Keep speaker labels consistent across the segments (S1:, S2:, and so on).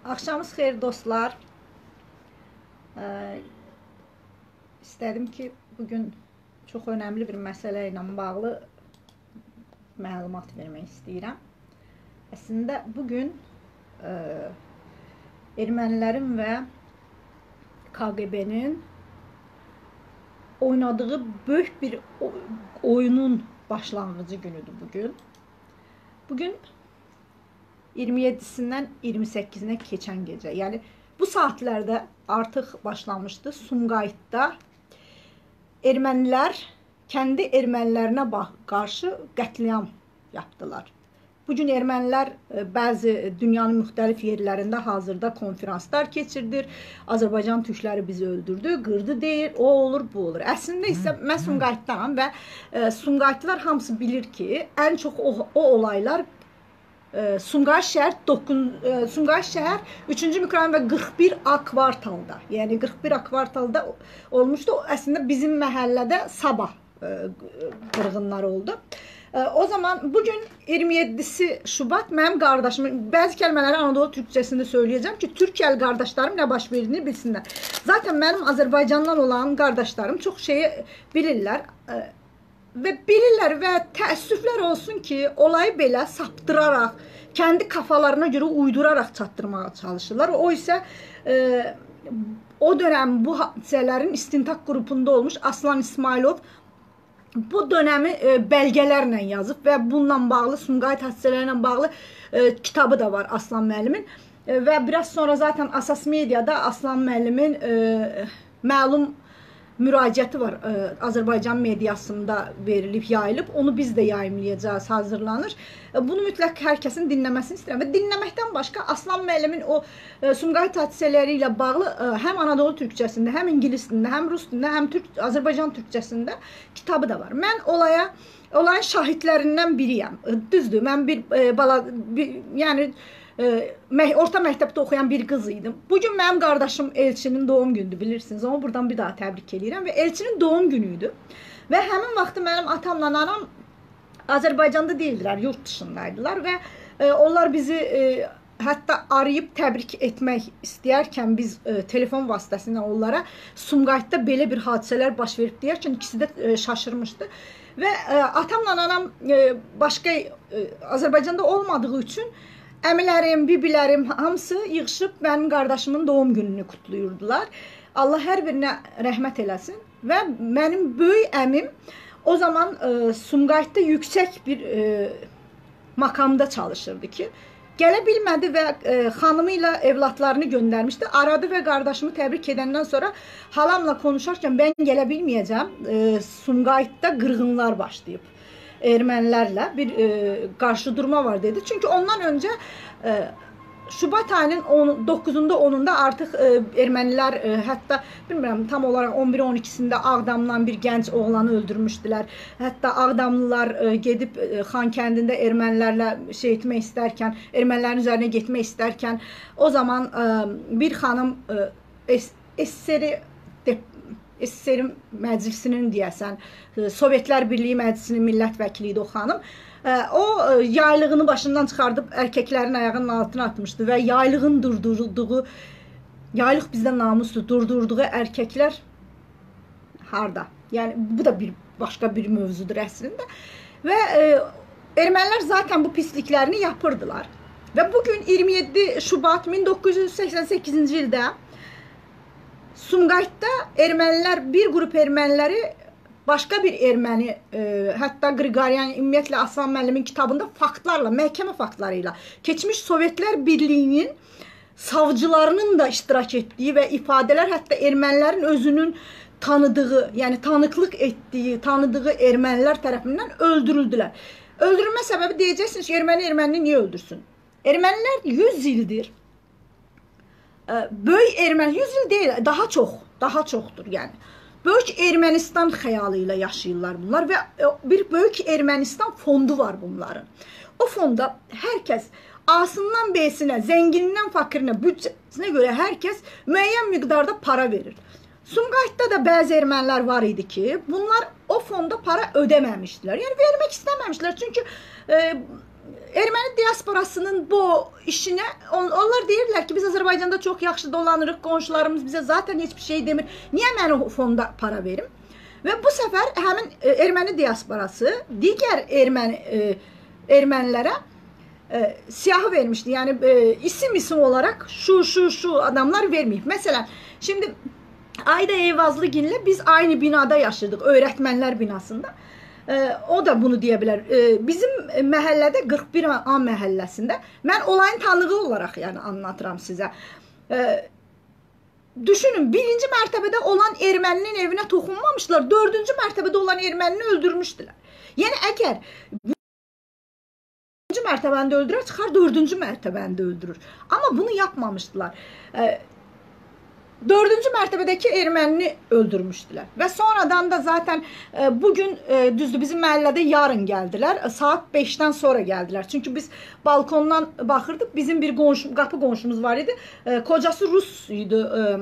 S1: Axşamınız xeyir dostlar. İstədim ki, bugün çox önəmli bir məsələ ilə bağlı məlumat vermək istəyirəm. Əslində, bugün ermənilərin və KGB-nin oynadığı böyük bir oyunun başlanğıcı günüdür bugün. Bugün 27-sindən 28-nə keçən gecə, yəni bu saatlərdə artıq başlamışdı. Sumqayıtda ermənilər kəndi ermənilərinə qarşı qətliam yaptılar. Bugün ermənilər bəzi dünyanın müxtəlif yerlərində hazırda konferanslar keçirdir. Azərbaycan türkləri bizi öldürdü, qırdı deyir, o olur, bu olur. Əslində isə mən Sumqayıtdanam və Sumqayıtlılar hamısı bilir ki, ən çox o olaylar Sumqayıt şəhər 3-cü mikrorayon və 41 A kvartalda, yəni 41 A kvartalda olmuşdu. Əslində bizim məhəllədə sabah qırğınlar oldu. O zaman bugün 27-si Şubat mənim qardaşımın, bəzi kəlmələri Anadolu türkçəsində söyləyəcəm ki, Türkiyəli qardaşlarım nə baş verdiyini bilsinlər. Zaten mənim Azərbaycandan olan qardaşlarım çox şeyi bilirlər və bilirlər və təəssüflər olsun ki, olayı belə saptıraraq, kəndi kafalarına görə uyduraraq çatdırmağa çalışırlar. O isə o dönəm bu hadisələrin istintaq qrupunda olmuş Aslan İsmailov bu dönəmi bəlgələrlə yazıb və bununla bağlı, Sumqayıt hadisələrlə bağlı kitabı da var Aslan müəllimin. Və biraz sonra zaten Asas Mediada Aslan müəllimin məlum müraciəti var, Azərbaycan mediasında verilib, yayılıb. Onu biz də yayımlayacağız, hazırlanır. Bunu mütləq hər kəsin dinləməsini istəyirəm. Və dinləməkdən başqa Aslan müəllimin o Sumqayıt hadisələri ilə bağlı həm Anadolu türkçəsində, həm ingilis dilində, həm rus dilində, həm Azərbaycan türkçəsində kitabı da var. Mən olayın şahidlərindən biriyəm. Düzdür, mən yəni orta məktəbdə oxuyan bir qız idim. Bugün mənim qardaşım Elçinin doğum günüdür, bilirsiniz. Onu buradan bir daha təbrik edirəm və Elçinin doğum günüydü. Və həmin vaxtı mənim atamla anam Azərbaycanda deyildilər, yurt dışındaydılar və onlar bizi hətta arayıb təbrik etmək istəyərkən biz telefon vasitəsilə onlara Sumqayıtda belə bir hadisələr baş verib deyərkən ikisi də şaşırmışdı. Və atamla anam başqa Azərbaycanda olmadığı üçün əmilərim, bibilərim hamısı yığışıb mənim qardaşımın doğum gününü kutlayırdılar. Allah hər birinə rəhmət eləsin. Və mənim böyük əmim o zaman Sumqayıtda yüksək bir makamda çalışırdı ki, gələ bilmədi və xanımı ilə evlatlarını göndərmişdi. Aradı və qardaşımı təbrik edəndən sonra halamla konuşarkən mən gələ bilməyəcəm, Sumqayıtda qırğınlar başlayıb. Ermənilərlə bir qarşıdurma var dedi. Çünki ondan öncə Şubat ayının 9-unda 10-unda artıq ermənilər hətta bilmirəm tam olaraq 11-12-sində Ağdamdan bir gənc oğlanı öldürmüşdülər. Hətta Ağdamlılar gedib Xankəndində ermənilərlə şey etmək istərkən, ermənilərin üzərinə getmək istərkən o zaman bir xanım SSR məclisinin deyəsən, Sovetlər Birliyi Məclisinin millət vəkili idi o xanım. O yaylığını başından çıxardıb erkəklərin ayağının altına atmışdı və yaylığın durdurduğu, yaylıq bizdən namuslu durdurduğu erkəklər harda? Yəni bu da başqa bir mövzudur əslində. Və ermənilər zaten bu pisliklərini yapırdılar. Və bugün 27 Şubat 1988-ci ildə Sumqayıtda ermənilər, bir qrup erməniləri başqa bir erməni, hətta Qriqoryan, ümumiyyətlə Aslan müəllimin kitabında faktlarla, məhkəmə faktları ilə keçmiş Sovetlər Birliyinin savcılarının da iştirak etdiyi və ifadələr hətta ermənilərin özünün tanıdığı, yəni tanıqlıq etdiyi, tanıdığı ermənilər tərəfindən öldürüldülər. Öldürülmə səbəbi deyəcəksiniz ki, erməni niyə öldürsün? Ermənilər 100 ildir böyük Erməni, 100 il deyil, daha çoxdur yəni. Böyük Ermənistan xəyalı ilə yaşayırlar bunlar və bir böyük Ermənistan fondu var bunların. O fonda hər kəs A-sından B-sinə, zənginindən fakirinə, büdcəsinə görə hər kəs müəyyən miqdarda para verir. Sumqayıtda da bəzi ermənilər var idi ki, bunlar o fonda para ödəməmişdilər. Yəni vermək istəməmişdilər. Çünki erməni diasporasının bu işine onlar deyirlər ki, biz Azərbaycanda çox yaxşı dolanırıq, qonşularımız bizə zaten hiçbir şey demir. Niyə mən o fonda para verim? Və bu səfər həmin erməni diasporası digər ermənilərə siyahı vermişdi. Yəni isim olarak şu adamlar vermeyip. Mesela şimdi Ayda Eyvazlıgil'le biz aynı binada yaşadık. Öğretmenler binasında. O da bunu deyə bilər. Bizim məhəllədə 41A məhəlləsində mən olayın tanığı olaraq yəni anlatıram sizə. Düşünün, birinci mərtəbədə olan erməninin evinə toxunmamışlar. Dördüncü mərtəbədə olan ermənini öldürmüşdülər. Yəni əgər birinci mərtəbəndə öldürər, çıxar dördüncü mərtəbəndə öldürür. Amma bunu yapmamışdılar. Dördüncü mərtəbədəki ermənini öldürmüşdülər. Və sonradan da zaten bugün düzdür bizim məhəllədə yarın gəldilər. Saat 5'ten sonra gəldilər. Çünki biz balkondan baxırdıq. Bizim bir qapı qonşumuz var idi. Kocası Rus idi.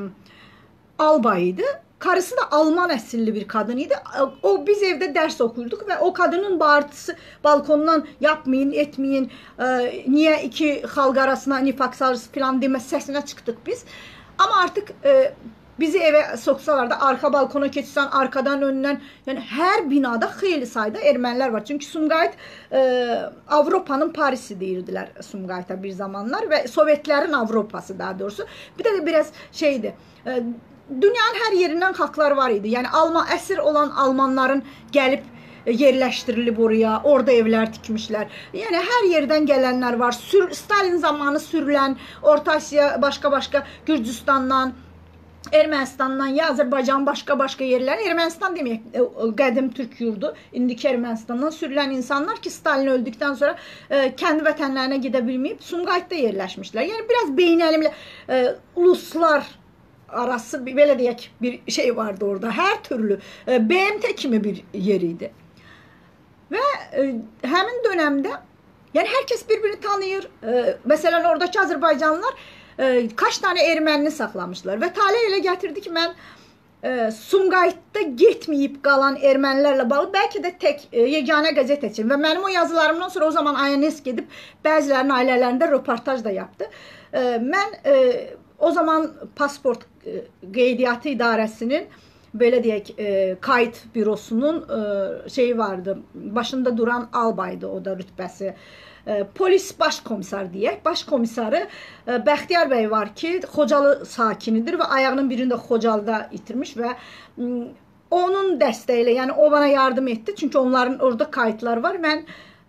S1: Albay idi. Karısı da Alman əsilli bir kadın idi. Biz evdə dərs oxuyurduq və o kadının bağırtısı balkondan yapmayın, etməyin, niyə iki xalq arasına nifaq salırız filan demə səsinə çıxdıq biz. Ama artık bizi eve soksalar da arka balkona keçsən, arkadan öndən, yani her binada xeyli sayda ermənilər var. Çünkü Sumqayıt Avropanın Parisi deyirdiler Sumqayıta bir zamanlar ve Sovyetlerin Avropası daha doğrusu. Bir de biraz şeydi. Dünyanın her yerinden xalqlar var idi. Yani əsir olan Almanların gəlib yerləşdirilib oraya, orada evlər tikmişlər. Yəni hər yerdən gələnlər var. Stalin zamanı sürülən Orta Asiya, başqa Gürcüstandan, Ermənistandan, ya Azərbaycan başqa yerlər. Ermənistan deməyək, qədim Türk yurdu, indiki Ermənistandan sürülən insanlar ki, Stalin öldükdən sonra kəndi vətənlərinə gedə bilməyib, Sumqayıtda yerləşmişlər. Yəni biraz beynəlimlə uluslar arası belə deyək bir şey vardı orada. Hər türlü BMT kimi bir yer idi. Ve həmin dönemde yani herkes birbirini tanıyır. Mesela oradaki Azerbaycanlılar kaç tane ermənini saxlamışlar. Ve talih elə gətirdi ki, mən Sumqayıtda getməyib qalan ermənilərlə bağlı belki de tek yeganə qəzetəçiyim. Ve mənim o yazılarımdan sonra o zaman INS gedib bəzilərinin ailələrində röportaj da yaptı. Mən o zaman pasport qeydiyyatı idarəsinin böyle diyək, kayıt bürosunun şeyi vardı, başında duran albaydı o da rütbəsi. Polis başkomisar deyək, başkomisarı Bəxtiyar bəy var ki, Xocalı sakinidir və ayağının birini də Xocalıda itirmiş və onun dəstəyiyle, yani o bana yardım etdi. Çünkü onların orada kayıtlar var. Mən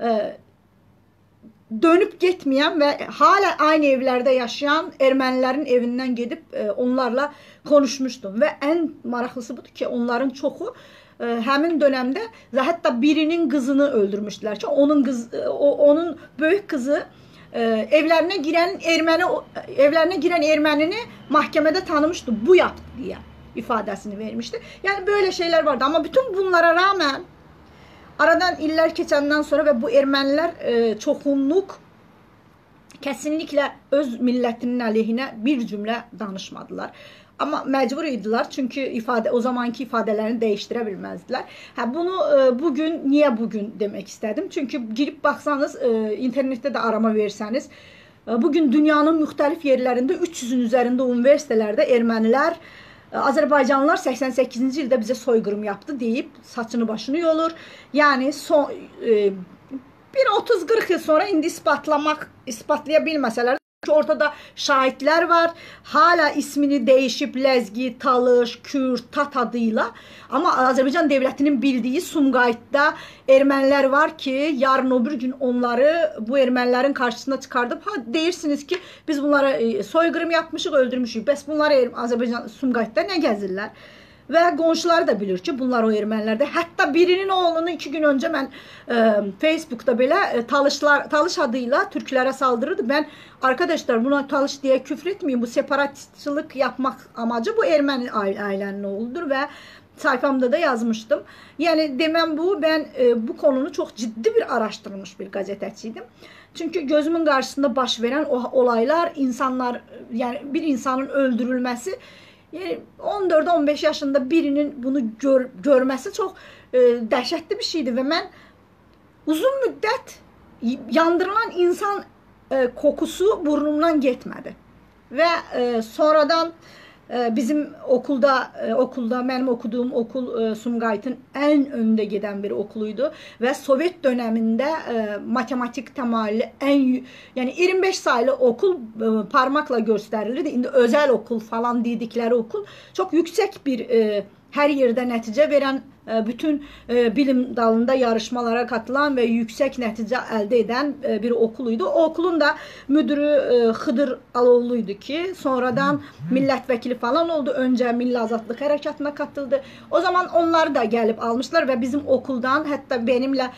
S1: dönüp gitmeyen ve hala aynı evlerde yaşayan ermənilərin evindən gedib onlarla konuşmuştum. Ve en maraqlısı budur ki, onların çoxu həmin dönemde hatta birinin kızını öldürmüşdülər ki, onun böyük kızı evlerine giren ermənini mahkemede tanımıştı. Bu yaptı diye ifadesini vermişti. Yani böyle şeyler vardı ama bütün bunlara rağmen aradan iller keçəndən sonra və bu ermənilər çoxunluq kesinlikle öz millətinin əleyhinə bir cümlə danışmadılar. Ama mecbur idilər çünkü o zamanki ifadelerini değiştirə bilməzdilər. Bunu bugün, niye bugün demek istedim? Çünkü girip baksanız, internette de arama verseniz, bugün dünyanın müxtəlif yerlerinde 300'ün üzerinde üniversitelerde ermənilər Azərbaycanlılar 88-ci ildə bizə soyqırım yaptı deyib saçını başını yolur. Yani bir 30-40 yıl sonra indi ispatlayabilməsələr, çünki ortada şahitlər var. Hala ismini değişip Ləzgi, Talış, Kürt, Tat adıyla. Ama Azərbaycan devletinin bildiği Sumqayıtda ermənilər var ki, yarın öbür gün onları bu ermənilərin karşısına çıkardıp deyirsiniz ki, biz bunlara soyqırım yapmışıq, öldürmüşük. Bəs bunları Azərbaycan Sumqayıtda ne gəzirlər? Ve qonşuları da bilir ki, bunlar o ermənilerde. Hatta birinin oğlunu 2 gün önce ben Facebook'ta belə Talış adıyla Türklere saldırırdı. Ben arkadaşlar buna Talış diye küfür etmeyeyim. Bu separatçılık yapmak amacı bu Ermeni ailenin oğludur ve sayfamda da yazmıştım. Yani demem bu, ben bu konunu çok ciddi bir araştırılmış bir gazeteciydim. Çünkü gözümün karşısında baş veren olaylar, insanlar, yani bir insanın öldürülmesi, yani 14-15 yaşında birinin bunu görməsi çox dəhşətli bir şeydi və mən uzun müddət yandırılan insan kokusu burnumdan getmədi. Və sonradan bizim okulda mənim okuduğum okul Sumqayıtın ən öndə gedən bir okuluydu və Sovet dönemində matematik təmayüllü yəni 25 saylı okul parmakla göstərilirdi. İndi özel okul falan dedikləri okul çok yüksek bir her yerde nəticə verən, bütün bilim dalında yarışmalara katılan ve yüksek netice elde eden bir okuluydu. O okulun da müdürü Xıdır Alovluydu ki sonradan milletvekili falan oldu. Önce Milli Azadlıq Hərəkatına katıldı. O zaman onları da gelip almışlar ve bizim okuldan hatta benimle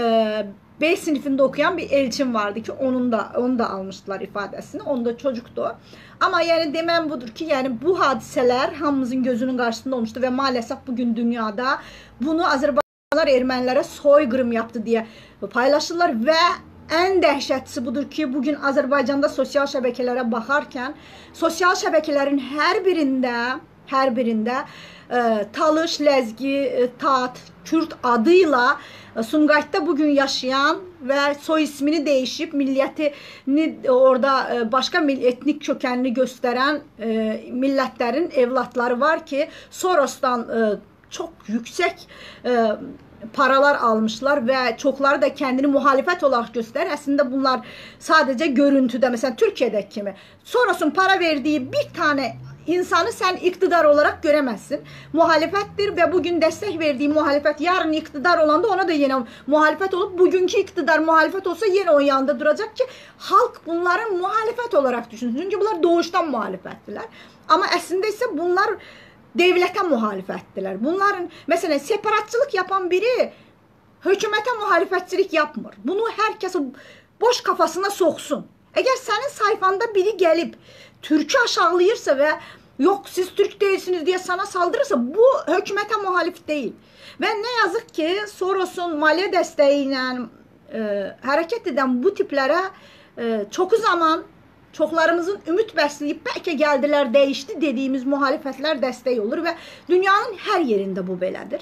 S1: B sınıfında okuyan bir elçim vardı ki onu da almışlar ifadesini. Onda çocuktu o. Ama yani demem budur ki yani bu hadiseler hamımızın gözünün karşısında olmuştu ve maalesef bugün dünyada bunu Azerbaycanlılar Ermənilere soykırım yaptı diye paylaşırlar ve en dehşetlisi budur ki bugün Azerbaycan'da sosyal şebekelere bakarken sosyal şebekelerin her birinde Talış, Ləzgi, Tat, Kürt adıyla Sumqayıtda bugün yaşayan ve soy ismini değişip milliyetini orada başka etnik kökenini gösteren milletlerin evlatları var ki Soros'tan çok yüksek paralar almışlar ve çokları da kendini muhalefet olarak gösterir. Aslında bunlar sadece görüntüde, mesela Türkiye'deki kimi Soros'un para verdiği bir tane insanı sen iktidar olarak göremezsin. Muhalefettir ve bugün destek verdiği muhalefet yarın iktidar olanda ona da yine muhalefet olup bugünkü iktidar muhalefet olsa yine o yanında duracak ki halk bunların muhalefet olarak düşünsün. Çünkü bunlar doğuştan muhalefettiler. Ama aslında ise bunlar devlete muhalefettiler. Bunların mesela separatçılık yapan biri hükümete muhalefetçilik yapmır. Bunu herkese boş kafasına soksun. Eğer senin sayfanda biri gelip Türk'ü aşağılayırsa ve yok siz Türk değilsiniz diye sana saldırırsa bu hükümete muhalif değil. Ve ne yazık ki Soros'un maliye desteğiyle hareket eden bu tiplere çoku zaman çoklarımızın ümit besleyip belki geldiler değişti dediğimiz muhalefetler desteği olur ve dünyanın her yerinde bu belədir.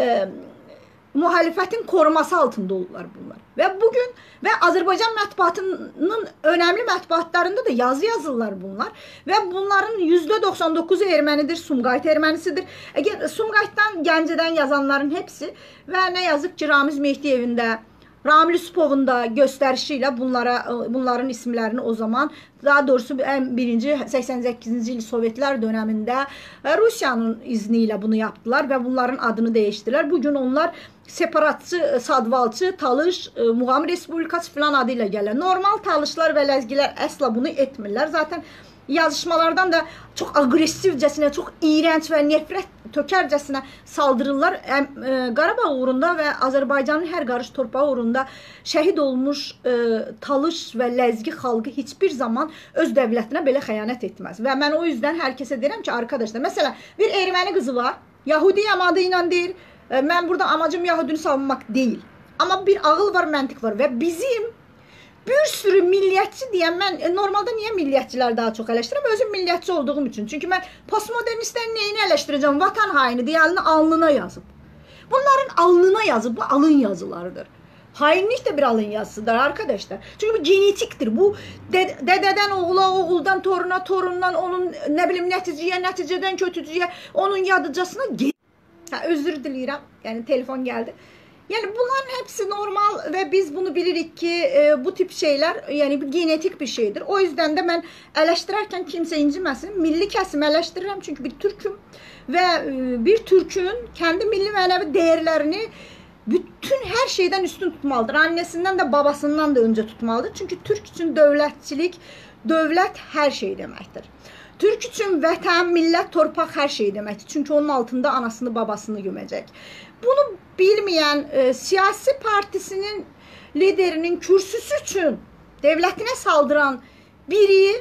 S1: Muhalefetin koruması altında olurlar bunlar. Ve bugün ve Azerbaycan mətbuatının önemli mətbuatlarında da yazı yazırlar bunlar. Ve bunların %99'u Ermenidir, Sumqayıt Ermənisidir. Sumqayıtdan, Gəncədən yazanların hepsi ve ne yazık ki Ramiz Mehdiyev'in Ramil Yusupov'un da gösterişiyle bunların isimlerini o zaman daha doğrusu en birinci 88. yıl Sovyetler döneminde Rusya'nın izniyle bunu yaptılar ve bunların adını değiştirdiler. Bugün onlar separatçı, sadvalçı, Talış, Muğam Respublikası falan adıyla gelirler. Normal Talışlar ve Ləzgilər əsla bunu etmirlər. Zaten yazışmalardan da çok agresifcesine, çok iğrenç ve nefret tökercesine saldırırlar. Qarabağ uğrunda ve Azerbaycanın her qarış torpağı uğrunda şehit olmuş Talış ve Ləzgi xalqı hiçbir zaman öz devletine belə xəyanət etmez. Ve ben o yüzden herkese derim ki arkadaşlar, mesela bir Ermeni kızı var, Yahudiyəm adıyla deyir. Ben burada amacım Yahudini savunmak değil. Ama bir ağıl var, məntiq var ve bizim bir sürü milliyetçi diyen, ben normalde niye milliyetçiler daha çok eleştiririm? Özüm milliyetçi olduğum için. Çünkü ben postmodernistlerin neyini eleştireceğim? Vatan haini diyenini alnına yazıp. Bunların alnına yazıp, bu alın yazılarıdır. Hainlik de bir alın yazısıdır arkadaşlar. Çünkü bu genetiktir. Bu dededen oğula, oğuldan toruna, torundan onun ne bileyim neticeden kötücüye, onun yadıcasına özür dileyirəm. Yani telefon geldi. Yani bunların hepsi normal ve biz bunu bilirik ki bu tip şeyler yani bir genetik bir şeydir. O yüzden de ben eleştirirken kimse incimesin. Milli kesim eleştiririm çünkü bir Türk'üm ve bir Türk'ün kendi milli manevi değerlerini bütün her şeyden üstün tutmalıdır. Annesinden de babasından da önce tutmalıdır. Çünkü Türk için devletçilik, devlet her şey demektir. Türk için vətən, millət, torpaq her şey demektir. Çünkü onun altında anasını babasını gömecek. Bunu bilmeyen siyasi partisinin liderinin kürsüsü için devletine saldıran biri,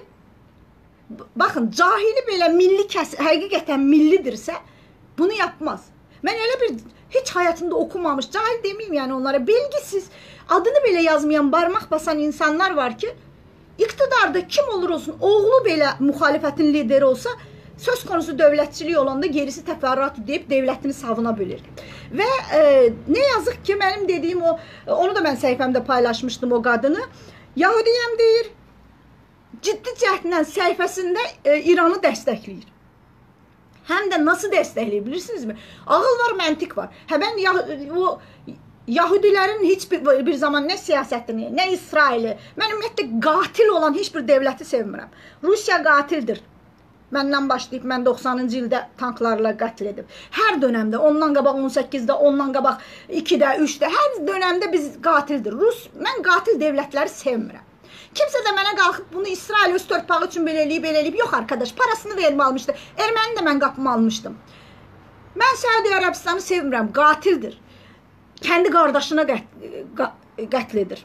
S1: bakın cahili belə milli həqiqətən millidirsə bunu yapmaz. Ben öyle bir hiç hayatında okumamış, cahil demeyeyim yani onlara, bilgisiz, adını bile yazmayan, parmak basan insanlar var ki iktidarda kim olur olsun oğlu belə muhalefetin lideri olsa söz konusu dövlətçilik olanda gerisi təfərrüat deyib dövlətini savuna bilir. Və nə yazıq ki, mənim dediyim onu da mən səhifəmdə paylaşmışdım o qadını. Yahudiyəm deyir, ciddi cəhdlə səhifəsində İranı dəstəkləyir. Həm də nasıl dəstəkləyir bilirsinizmi? Ağıl var, məntiq var. Mən o Yahudilərin heç bir zaman nə siyasətini, nə İsraili, mən ümumiyyətlə qatil olan heç bir dövləti sevmirəm. Rusiya qatildir. Məndən başlayıb, mən 90-cı ildə tanklarla qətl edib. Hər dönəmdə, ondan qabaq 18-də, ondan qabaq 2-də, 3-də, hər dönəmdə biz qatildir. Mən qatil dövlətləri sevmirəm. Kimsə də mənə qalxıb bunu İsrail öz torpağı üçün belə eləyib. Yox arkadaş, parasını vermə almışdı. Erməni də mən qapımı almışdım. Mən Səudi Ərəbistanı sevmirəm, qatildir. Kəndi qardaşına qətl edir.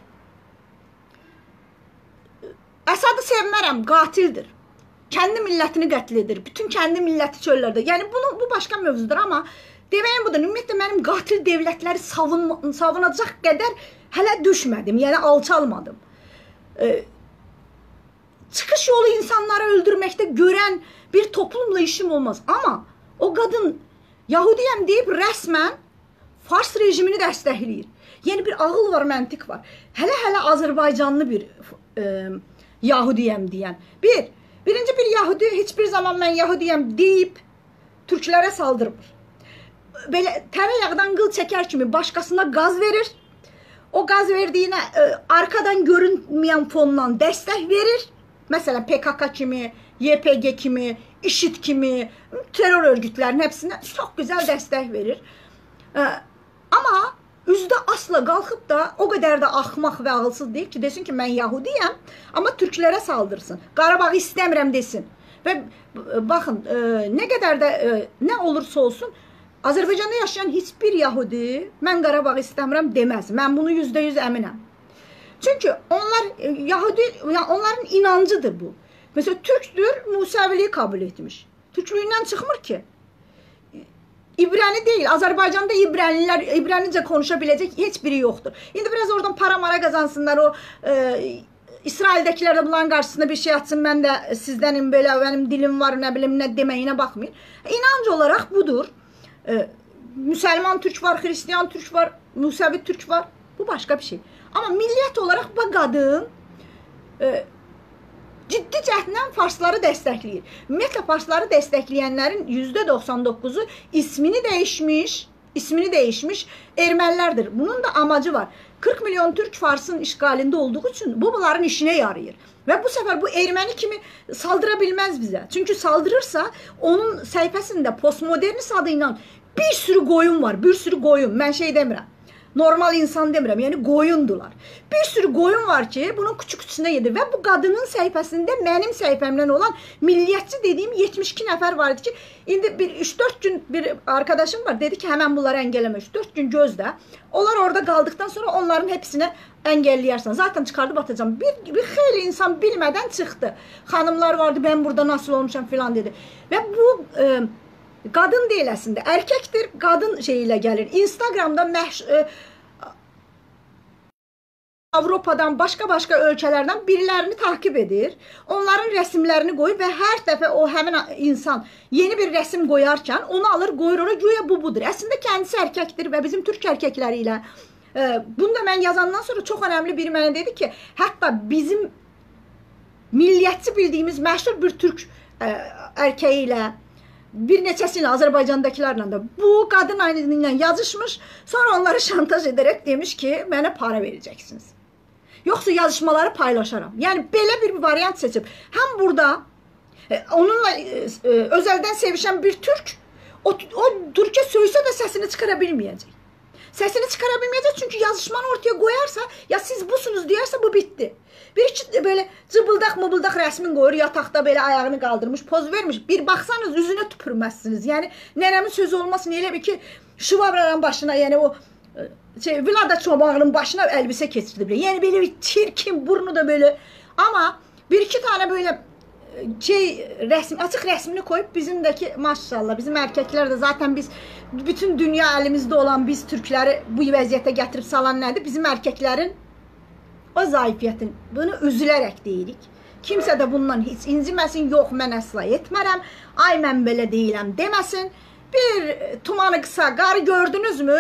S1: Əsadı sevmərəm, qatildir. Kəndi millətini qətl edir. Bütün kəndi milləti çöllərdə. Yəni bu başqa mövzudur, amma deməyim budur. Ümumiyyətlə mənim qatil dövlətləri savunacaq qədər hələ düşmədim. Yəni alçalmadım. Çıxış yolu insanları öldürməkdə görən bir toplumla işim olmaz. Amma o qadın Yahudiyəm deyib rəsmən Fars rejimini dəstəkləyir. Yəni bir ağıl var, məntiq var. Hələ Azərbaycanlı bir Yahudiyəm deyən. Birinci bir Yahudi heç bir zaman mən Yahudiyəm deyib türklərə saldırmır. Belə tərəyağdan qıl çəkər kimi başqasına qaz verir. O qaz verdiyinə arkadan görünməyən fondan dəstək verir. Məsələn PKK kimi, YPG kimi, IŞİD kimi terror örgütlərinin hepsine çox gözəl dəstək verir. Amma üzdə asla qalxıb da o qədər də axmaq və ağılsız deyil ki, desin ki, mən Yahudiyəm, amma türklərə saldırsın. Qarabağı istəmirəm desin. Və baxın, nə qədər də nə olursa olsun, Azərbaycanda yaşayan heç bir Yahudi mən Qarabağı istəmirəm deməz. Mən bunu %100 əminəm. Çünki onlar Yahudi, yəni onların inancıdır bu. Məsələn, türkdür, Musaviliyi kabul etmiş. Türklüyündən çıxmır ki. İbrani deyil. Azərbaycanda İbranicə konuşa biləcək heç biri yoxdur. İndi biraz oradan para-mara qazansınlar. O İsraildəkilər də bunların qarşısında bir şey atsın. Mən də sizdən belə mənim dilim var, nə bilim, nə deməyinə baxmayın. İnanc olaraq budur. Müsəlman türk var, Hristiyan türk var, Musavi türk var. Bu başqa bir şey. Amma milliyyət olaraq bu qadın ciddi cəhdlə farsları dəstəkləyir. Ümumiyyətlə, farsları dəstəkləyənlərin %99'u ismini dəyişmiş ermənilərdir. Bunun da amacı var. 40 milyon Türk Farsın işgalində olduğu üçün bu bunların işinə yarayır. Və bu səfər bu erməni kimi saldıra bilməz bizə. Çünki saldırırsa onun səhifəsində postmodernist adı ilə bir sürü qoyun var. Bir sürü qoyun. Mən şey demirəm. Normal insan demirəm, yəni qoyundular. Bir sürü qoyun var ki, bunun küçük-küçüsünə gedir və bu qadının səhifəsində mənim səhifəmdən olan milliyyətçi dediyim 72 nəfər var idi ki, indi bir 3-4 gün bir arkadaşım var, dedi ki, həmən bunları əngəlləmə, 3-4 gün gözlə. Onlar orada qaldıqdan sonra onların hepsini əngəlləyərsən. Zaten çıxardıb atacağım. Bir xeyli insan bilmədən çıxdı. Xanımlar vardı, mən burada nasıl olmuşam filan dedi. Və bu qadın deyil əslində, erkəkdir, qadın şeylə gəlir. Instagramda Avropadan, başqa ölkələrdən birilərini takip edir. Onların rəsimlərini qoyur və hər dəfə o həmin insan yeni bir rəsim qoyarkən onu alır, qoyur ora, güya bu budur. Əslində kendisi erkəkdir və bizim türk erkəkləri ilə bunu da mən yazandan sonra çox önəmli biri mənə dedi ki, hətta bizim milliyyətçi bildiyimiz məşhur bir türk erkəyi ilə bir neçəsilə Azərbaycandakilərlə də bu qadın aynı yazışmış, sonra onları şantaj edərək demiş ki, mənə para verəcəksiniz. Yoxsa yazışmaları paylaşaram. Yəni belə bir variant seçib. Həm burada onunla özəldən sevişən bir türk o türkə söysə də səsini çıxara bilməyəcək. Səsini çıxara bilməyəcək çünki yazışmanı ortaya qoyarsa, ya siz busunuz deyərsə bu bitdi. Bir-iki belə cıbıldaq rəsmin qoyur, yataqda belə ayağını qaldırmış, poz vermiş. Bir baxsanız üzünə tüpürməzsiniz. Yəni nənəmin sözü olmasın, elə bir ki, şıvabranın başına, yəni o Vlada Çobağının başına əlbisə keçirdi belə. Yəni belə bir çirkin, burnu da böyle. Amma bir-iki tane böyle açıq rəsmini koyup bizimdəki maşallah, bizim erkəklər də zaten biz bütün dünya əlimizdə olan biz türkləri bu vəziyyətə gətirib salan nədir? Bizim erkəklərin o zayıfiyyətin, bunu üzülərək deyirik. Kimsə də bundan heç inciməsin, yox mən əsla etmərəm, ay mən belə deyiləm deməsin. Bir tumanı qısa qarı gördünüzmü?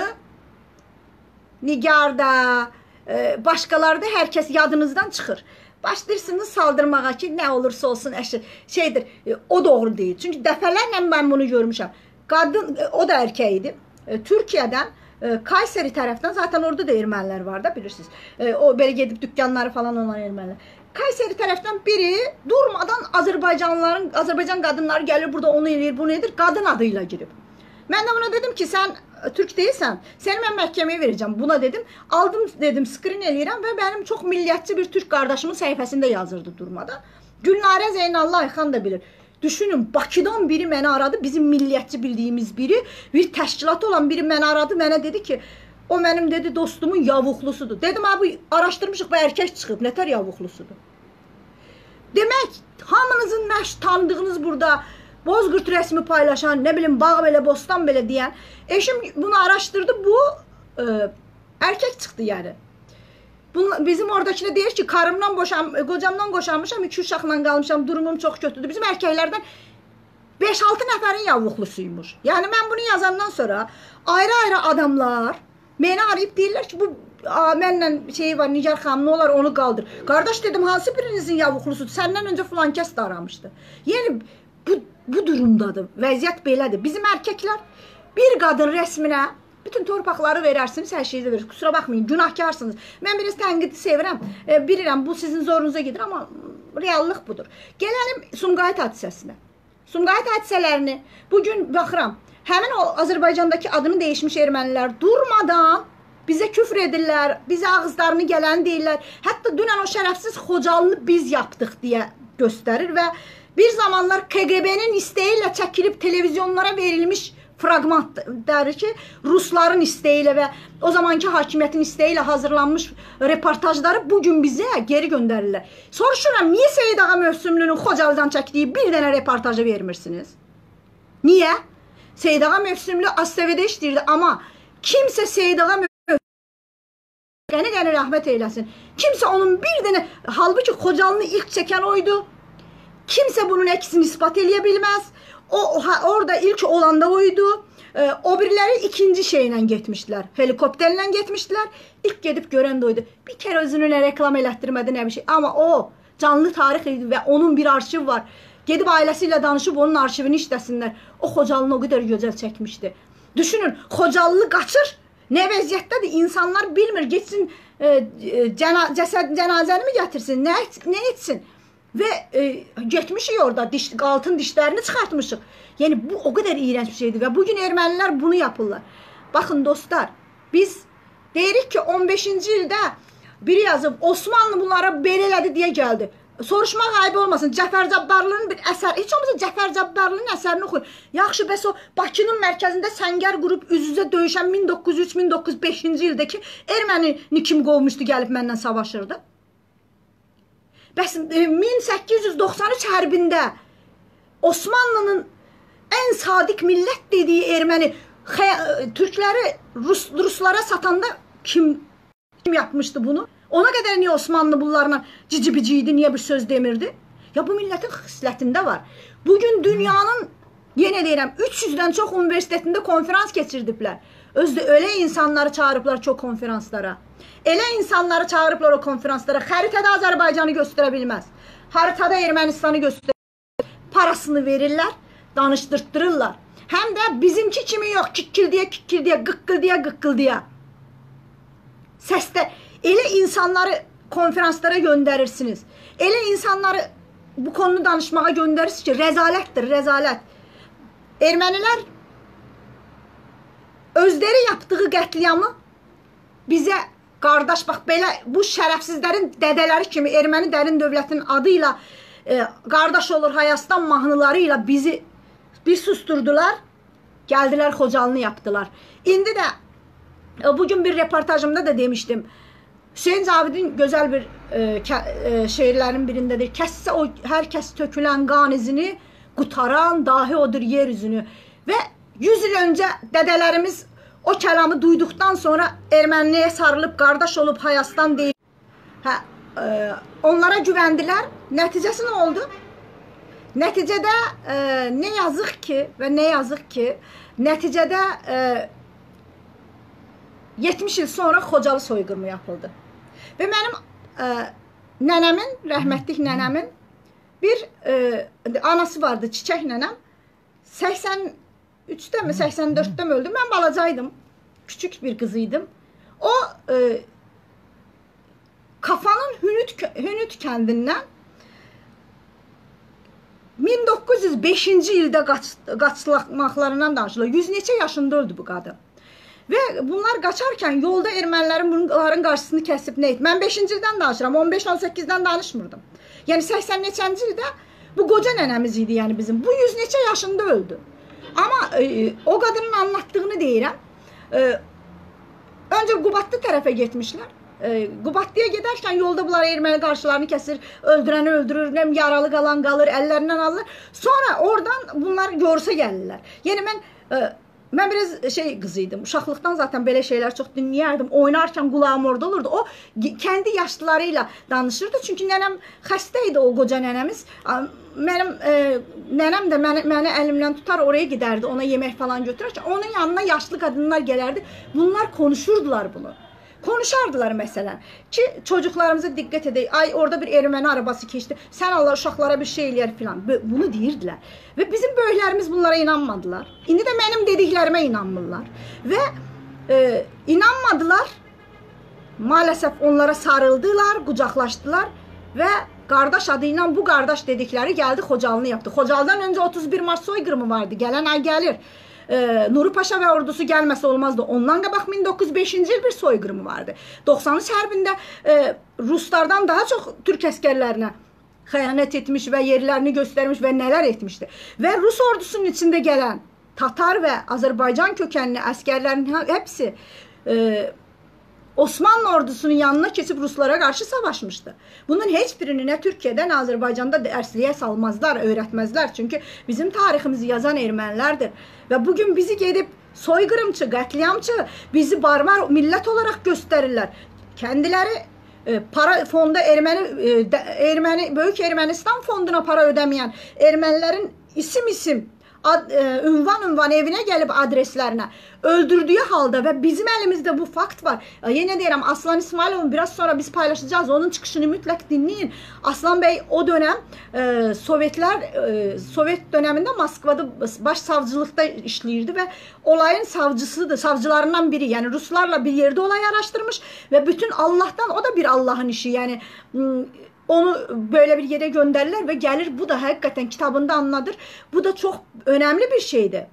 S1: Nigarda, başqalarda hər kəs yadınızdan çıxır. Başlayırsınız saldırmağa ki, nə olursa olsun şeydir, o doğru deyil. Çünki dəfələrlə mən bunu görmüşəm. Qadın, o da erkək idi. Türkiyədən, Kayseri tərəfdən, zaten orada da ermənilər var da, bilirsiniz. O belə gedib dükkanları falan olan ermənilər. Kayseri tərəfdən biri durmadan Azərbaycan qadınları gəlir, burada onu eləyir, bunu edir, qadın adıyla girib. Mən də buna dedim ki, sən Türk deyilsən, səni mən məhkəməyə verəcəm. Buna dedim, aldım dedim, skrin eləyirəm və mənim çox milliyyətçi bir Türk qardaşımın səhifəsində yazırdı durmadan. Gülnarə Zeynallı Ayxan da bilir. Düşünün, Bakıdan biri məni aradı, bizim milliyyətçi bildiyimiz biri, bir təşkilatı olan biri məni aradı, mənə dedi ki, o mənim dedi dostumun yavuqlusudur. Dedim, abi araşdırmışıq və erkək çıxıb, nətər yavuqlusudur? Demək, hamınızın tanıdığınız burada Bozqurt rəsmi paylaşan, nə bilim, bağ belə, bostan belə deyən, eşim bunu araşdırdı, bu erkək çıxdı yəni. Bizim oradakine deyir ki, karımdan qocamdan boşanmışam, 2 uşaqla qalmışam, durumum çox kötüdür. Bizim erkəklərdən 5-6 nəfərin yavuqlusuymuş. Yəni mən bunu yazandan sonra ayrı-ayrı adamlar məni arayıb deyirlər ki, bu mənlə şey var, Nigar xanım, nə olar onu qaldır. Qardaş dedim, hansı birinizin yavuqlusudur? Səndən öncə filan kəs də aramışdı. Yəni bu durumdadır, vəziyyət belədir. Bizim erkəklər bir qadın rəsminə bütün torpaqları verərsiniz, hər şeyi də verir. Kusura baxmayın, günahkarsınız. Mən biraz tənqidi sevirəm, bilirəm, bu sizin zorunuza gedir, amma reallıq budur. Gələlim Sumqayıt hadisəsinə. Sumqayıt hadisələrini bugün baxıram, həmin o Azərbaycandakı adını değişmiş ermənilər durmadan bizə küfr edirlər, bizə ağızlarını gələni deyirlər. Hətta dünən o şərəfsiz Xocalını biz yapdıq deyə göstərir və bir zamanlar KGB-nin isteği ilə çəkilib televizyonlara verilmiş fragmentləri ki, Rusların isteği ilə və o zamanki hakimiyyətin isteği ilə hazırlanmış reportajları bugün bizə geri göndərirlər. Soruşuram, niyə Seyid Ağa Mövsümlünün Xocalıdan çəkdiyi bir dənə reportajı vermirsiniz? Niyə? Seyid Ağa Mövsümlü ASTV-də işləyirdi, amma kimsə Seyid Ağa Mövsümlü qəni rəhmət eyləsin. Kimsə onun bir dənə, halbuki Xocalını ilk çəkən oydu. Kimsə bunun əksini ispat eləyə bilməz. Orada ilk olanda oydu. O biriləri ikinci şeylə getmişdilər. Helikopterlə getmişdilər. İlk gedib görən də oydu. Bir kere özünü nə reklam elətdirmədi, nə bir şey. Amma o canlı tarix idi və onun bir arşiv var. Gedib ailəsiyle danışıb onun arşivini işləsinlər. O Xocalını o qədər gözəl çəkmişdi. Düşünün, Xocalı qaçır. Nə vəziyyətdədir? İnsanlar bilmir. Geçsin cənazəni mi gətirsin? Nə etsin? Və getmişik orada, altın dişlərini çıxartmışıq. Yəni, bu o qədər iğrənç bir şeydir və bugün ermənilər bunu yapırlar. Baxın dostlar, biz deyirik ki, 15-ci ildə biri yazıb, Osmanlı bunlara belə elədi deyə gəldi. Soruşmaq ayıbı olmasın, Cəfər Cabbarlının bir əsər, heç olmasa Cəfər Cabbarlının əsərini oxuyun. Yaxşı, bəs o Bakının mərkəzində səngər qrup üz-üzə döyüşən 1903-1905-ci ildəki erməni kim qovmuşdu, gəlib məndən savaşırdı? Bəs 1893 hərbində Osmanlının ən sadiq millət dediyi erməni Türkləri Ruslara satanda kim yapmışdı bunu? Ona qədər niyə Osmanlı bunlarla cici-bici idi, niyə bir söz demirdi? Ya bu millətin xislətində var. Bugün dünyanın, yenə deyirəm, 300-dən çox universitetində konferans keçirdiblər. Özdə öyle insanları çağırıblar çox konferanslara. Elə insanları çağırıblar o konferanslara. Xəritədə Azərbaycanı göstərə bilməz. Xəritədə Ermənistanı göstərə. Parasını verirlər, danışdırtdırırlar. Həm də bizimki kimi yox, kikkildiyə, qıqqıldiyə. Səsdə elə insanları konferanslara göndərirsiniz. Elə insanları bu konunu danışmağa göndərirsiniz ki, rəzalətdir, rəzalət. Ermənilər özləri yaptığı qətliamı bizə qardaş, bax, belə bu şərəfsizlərin dədələri kimi erməni dərin dövlətinin adıyla qardaş olur, Hayastan mahnılarıyla bizi bir susturdular, gəldilər Xocalını yaptılar. İndi də bugün bir reportajımda da demişdim, Hüseyin Cavidin gözəl bir şeirlərin birindədir. Kəssə o hər kəs tökülən qan izini, qutaran dahi odur yeryüzünü. Və 100 il öncə dədələrimiz o kəlamı duyduqdan sonra ermənliyə sarılıb, qardaş olub, Hayastan deyib. Onlara güvəndilər. Nəticəsi nə oldu? Nəticədə nə yazıq ki, nəticədə 70 il sonra Xocalı soyqırımı yapıldı. Və mənim nənəmin, rəhmətlik nənəmin bir anası vardı, Çiçək nənəm. 83-də mi, 84-də mi öldü? Mən balacaydım, küçük bir qız idim. O Kafanın Hünüt kəndindən 1905-ci ildə qaçmaqlarından danışılır. 100 neçə yaşında öldü bu qadın. Və bunlar qaçarkən yolda ermənilərin bunların qarşısını kəsib nə etdi? Mən 5-ci ildən danışıram, 15-18-dən danışmırdım. Yəni 80 neçənci ildə bu qoca nənəmiz idi, yəni bizim. Bu 100 neçə yaşında öldü. Amma o qadının anlattığını deyirəm. Öncə Qubadlı tərəfə getmişlər. Qubadlıya gedərkən yolda bunlar erməni qarşılarını kəsir, öldürəni öldürür, yaralı qalan qalır, əllərindən alır. Sonra oradan bunlar yorusa gəlirlər. Yəni mən biraz qız idim. Uşaqlıqdan zaten belə şeylər çox dinləyərdim. Oynarkən qulağım orada olurdu. O kəndi yaşlılarıyla danışırdı. Çünki nənəm xəstə idi, o qoca nənəmiz. Mənim nənəm də məni əlimdən tutar, oraya gedərdi, ona yemək falan götürərkən. Onun yanına yaşlı qadınlar gələrdi. Bunlar konuşurdular bunu. Konuşardılar məsələn ki, çocuklarımıza diqqət edək. Ay, orada bir erməni arabası keçdi. Sən Allah uşaqlara bir şey eləyər filan. Bunu deyirdilər. Və bizim böyüklərimiz bunlara inanmadılar. İndi də mənim dediklərimə inanmırlar. Və inanmadılar. Maalesef onlara sarıldılar, qucaqlaşdılar və qardaş adı ilə bu qardaş dedikləri gəldi Xocalını yaptı. Xocalıdan öncə 31 Mart soyqırımı vardı. Gələn ay gəlir. Nuri Paşa və ordusu gəlməsə olmazdı. Ondan qabaq 1905-ci il bir soyqırımı vardı. 93 hərbində Ruslardan daha çox türk əskərlərinə xəyanət etmiş və yerlərini göstərmiş və nələr etmişdi. Və Rus ordusunun içində gələn Tatar və Azərbaycan kökənli əskərlərin hepsi Osmanlı ordusunun yanına keçib Ruslara qarşı savaşmışdı. Bunun heç birini nə Türkiyədə, nə Azərbaycanda dərsliyə salmazlar, öyrətməzlər. Çünki bizim tariximizi yazan ermənilərdir. Və bugün bizi gedib soyqırımçı, qətliamçı, bizi barbar millət olaraq göstərirlər. Kendiləri para fonda Böyük Ermənistan fonduna para ödəməyən ermənilərin isim ünvan evinə gəlib adreslərinə öldürdüyü halda və bizim əlimizdə bu fakt var. Yenə deyirəm, Aslan İsmailov'un biraz sonra biz paylaşacağız. Onun çıxışını mütləq dinləyin. Aslan bəy o dönəm Sovet dönəmində Moskvada baş savcılıqda işləyirdi və olayın savcısıdır, savcılarından biri. Yəni Ruslarla bir yerdə olay araşdırmış və bütün Allah'tan, o da bir Allah'ın işi. Yəni onu böyle bir yere gönderirler ve gelir. Bu da hakikaten kitabında anladır. Bu da çok önemli bir şeydi.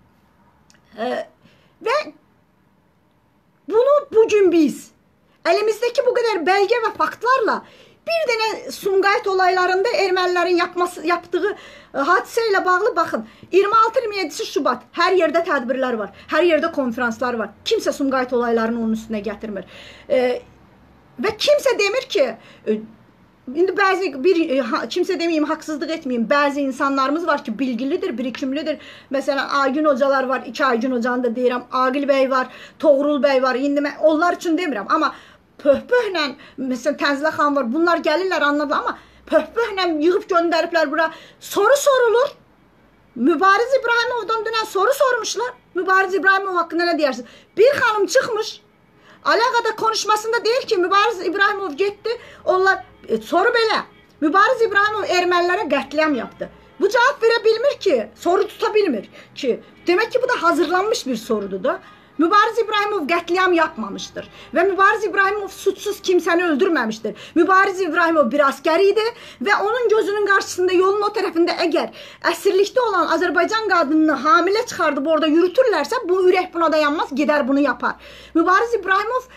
S1: Ve bunu bugün biz elimizdeki bu kadar belge ve faktlarla bir dene Sumqayıt olaylarında ermənilərin yaptığı hadiseyle bağlı bakın. 26-27 Şubat her yerde tədbirlər var. Her yerde konferanslar var. Kimse Sumqayıt olaylarını onun üstüne getirmir. Ve kimse demir ki İndi kimsə demeyeyim, haksızlık etmeyeyim. Bazı insanlarımız var ki bilgilidir, birikimlidir. Mesela Aygün hocalar var, 2 Aygün hocanı da deyirəm. Aqil bəy var, Toğrul bəy var. İndi mən onlar üçün demirəm. Amma pöhpöhlə, mesela Tənzilə xan var. Bunlar gəlirlər, anladılar. Amma pöhpöhlə yığıb göndəriblər bura. Soru sorulur. Mübariz İbrahimov'dan dünən soru sormuşlar. Mübariz İbrahimov haqqında ne diyorsun? Bir xanım çıxmış. Alaqada konuşmasında deyir ki, Mübariz İbrahimov getdi. Onlar soru belə. Mübariz İbrahimov ermənilərə qətliam yaptı. Bu cavab verə bilmir ki, soru tuta bilmir ki. Demək ki, bu da hazırlanmış bir sorudur da. Mübariz İbrahimov qətliam yapmamıştır. Və Mübariz İbrahimov suçsuz kimsəni öldürməmiştir. Mübariz İbrahimov bir asker idi və onun gözünün qarşısında yolun o tərəfində əgər əsirlikdə olan Azərbaycan qadınını hamilə çıxardıb orada yürütürlərsə, bu ürək buna dayanmaz, gedər bunu yapar. Mübariz İbrahimov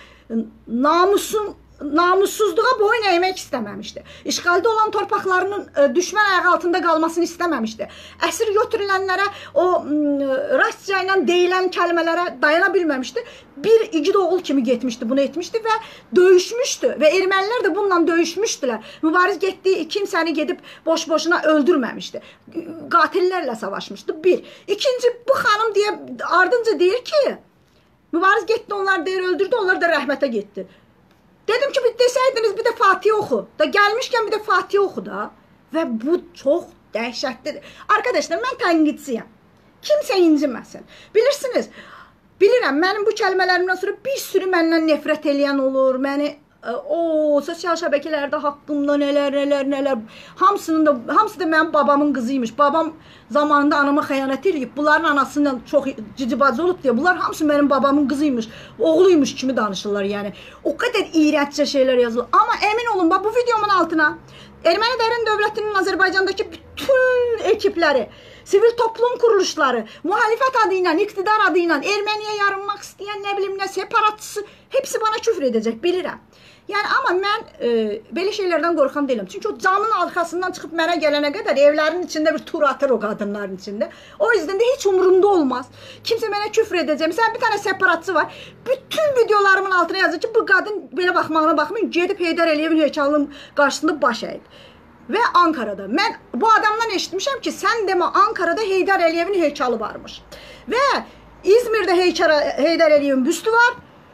S1: namussuzluğa boyun əymək istəməmişdi. İşğalda olan torpaqlarının düşmən ayağı altında qalmasını istəməmişdi. Əsir götürülənlərə, o Rusça ilə deyilən kəlmələrə dayana bilməmişdi. Bir igid oğul kimi getmişdi, bunu etmişdi və döyüşmüşdü. Və ermənilər də bununla döyüşmüşdülər. Mübariz getdiyi kimsəni gedib boş-boşuna öldürməmişdi. Qatillərlə savaşmışdı. Bir. İkinci, bu xanım ardınca deyir ki, Mübariz getdi, onlar deyir öldürdü, onlar da rəhmətə getdi. Dedim ki, desəydiniz bir də Fatih oxu. Da gəlmişkən bir də Fatih oxu da. Və bu çox dəhşətlidir. Arkadaşlar, mən tənqidçiyəm. Kimsə inciməsin. Bilirsiniz, bilirəm, mənim bu kəlmələrimdən sonra bir sürü məndən nefrət eləyən olur. Məni sosial şəbəkələrdə haqqımda nələr. Hamısı da mənim babamın qızıymış. Babam zamanında anama xəyanət edib. Bunların anasından çox cicibacı olub deyə. Bunlar hamısı mənim babamın qızıymış. Oğluymuş kimi danışırlar yəni. O qədər iyrətcə şeylər yazılır. Amma əmin olun, bu videomun altına Erməni Dərin Dövlətinin Azərbaycandakı bütün ekipləri, sivil toplum quruluşları, müxalifət adı ilə, iqtidar adı ilə, Erməniyə yarınmaq istəyən, nə bilim, nə separatçısı, hepsi bana küfür edəcək, bilirəm. Yəni, amma mən belə şeylərdən qorxan deyiləm. Çünki o camın arxasından çıxıb mənə gələnə qədər evlərin içində bir tur atır o qadınların içində. O yüzden də heç umurumda olmaz. Kimsə mənə küfür edəcək. Məsələn, bir tane separatçı var. Bütün videolarımın altına yazır ki, bu qadın belə baxmağına baxmayın, gedib Heydər Əliyevin heykalının qarşısında baş əyib. Və Ankara'da. Mən bu adamdan eşitmişəm ki, sən demə Ankara'da Heydər Əliyevin heykalı varmış. Və İzmir'də Heydər Əliyevin büstü var.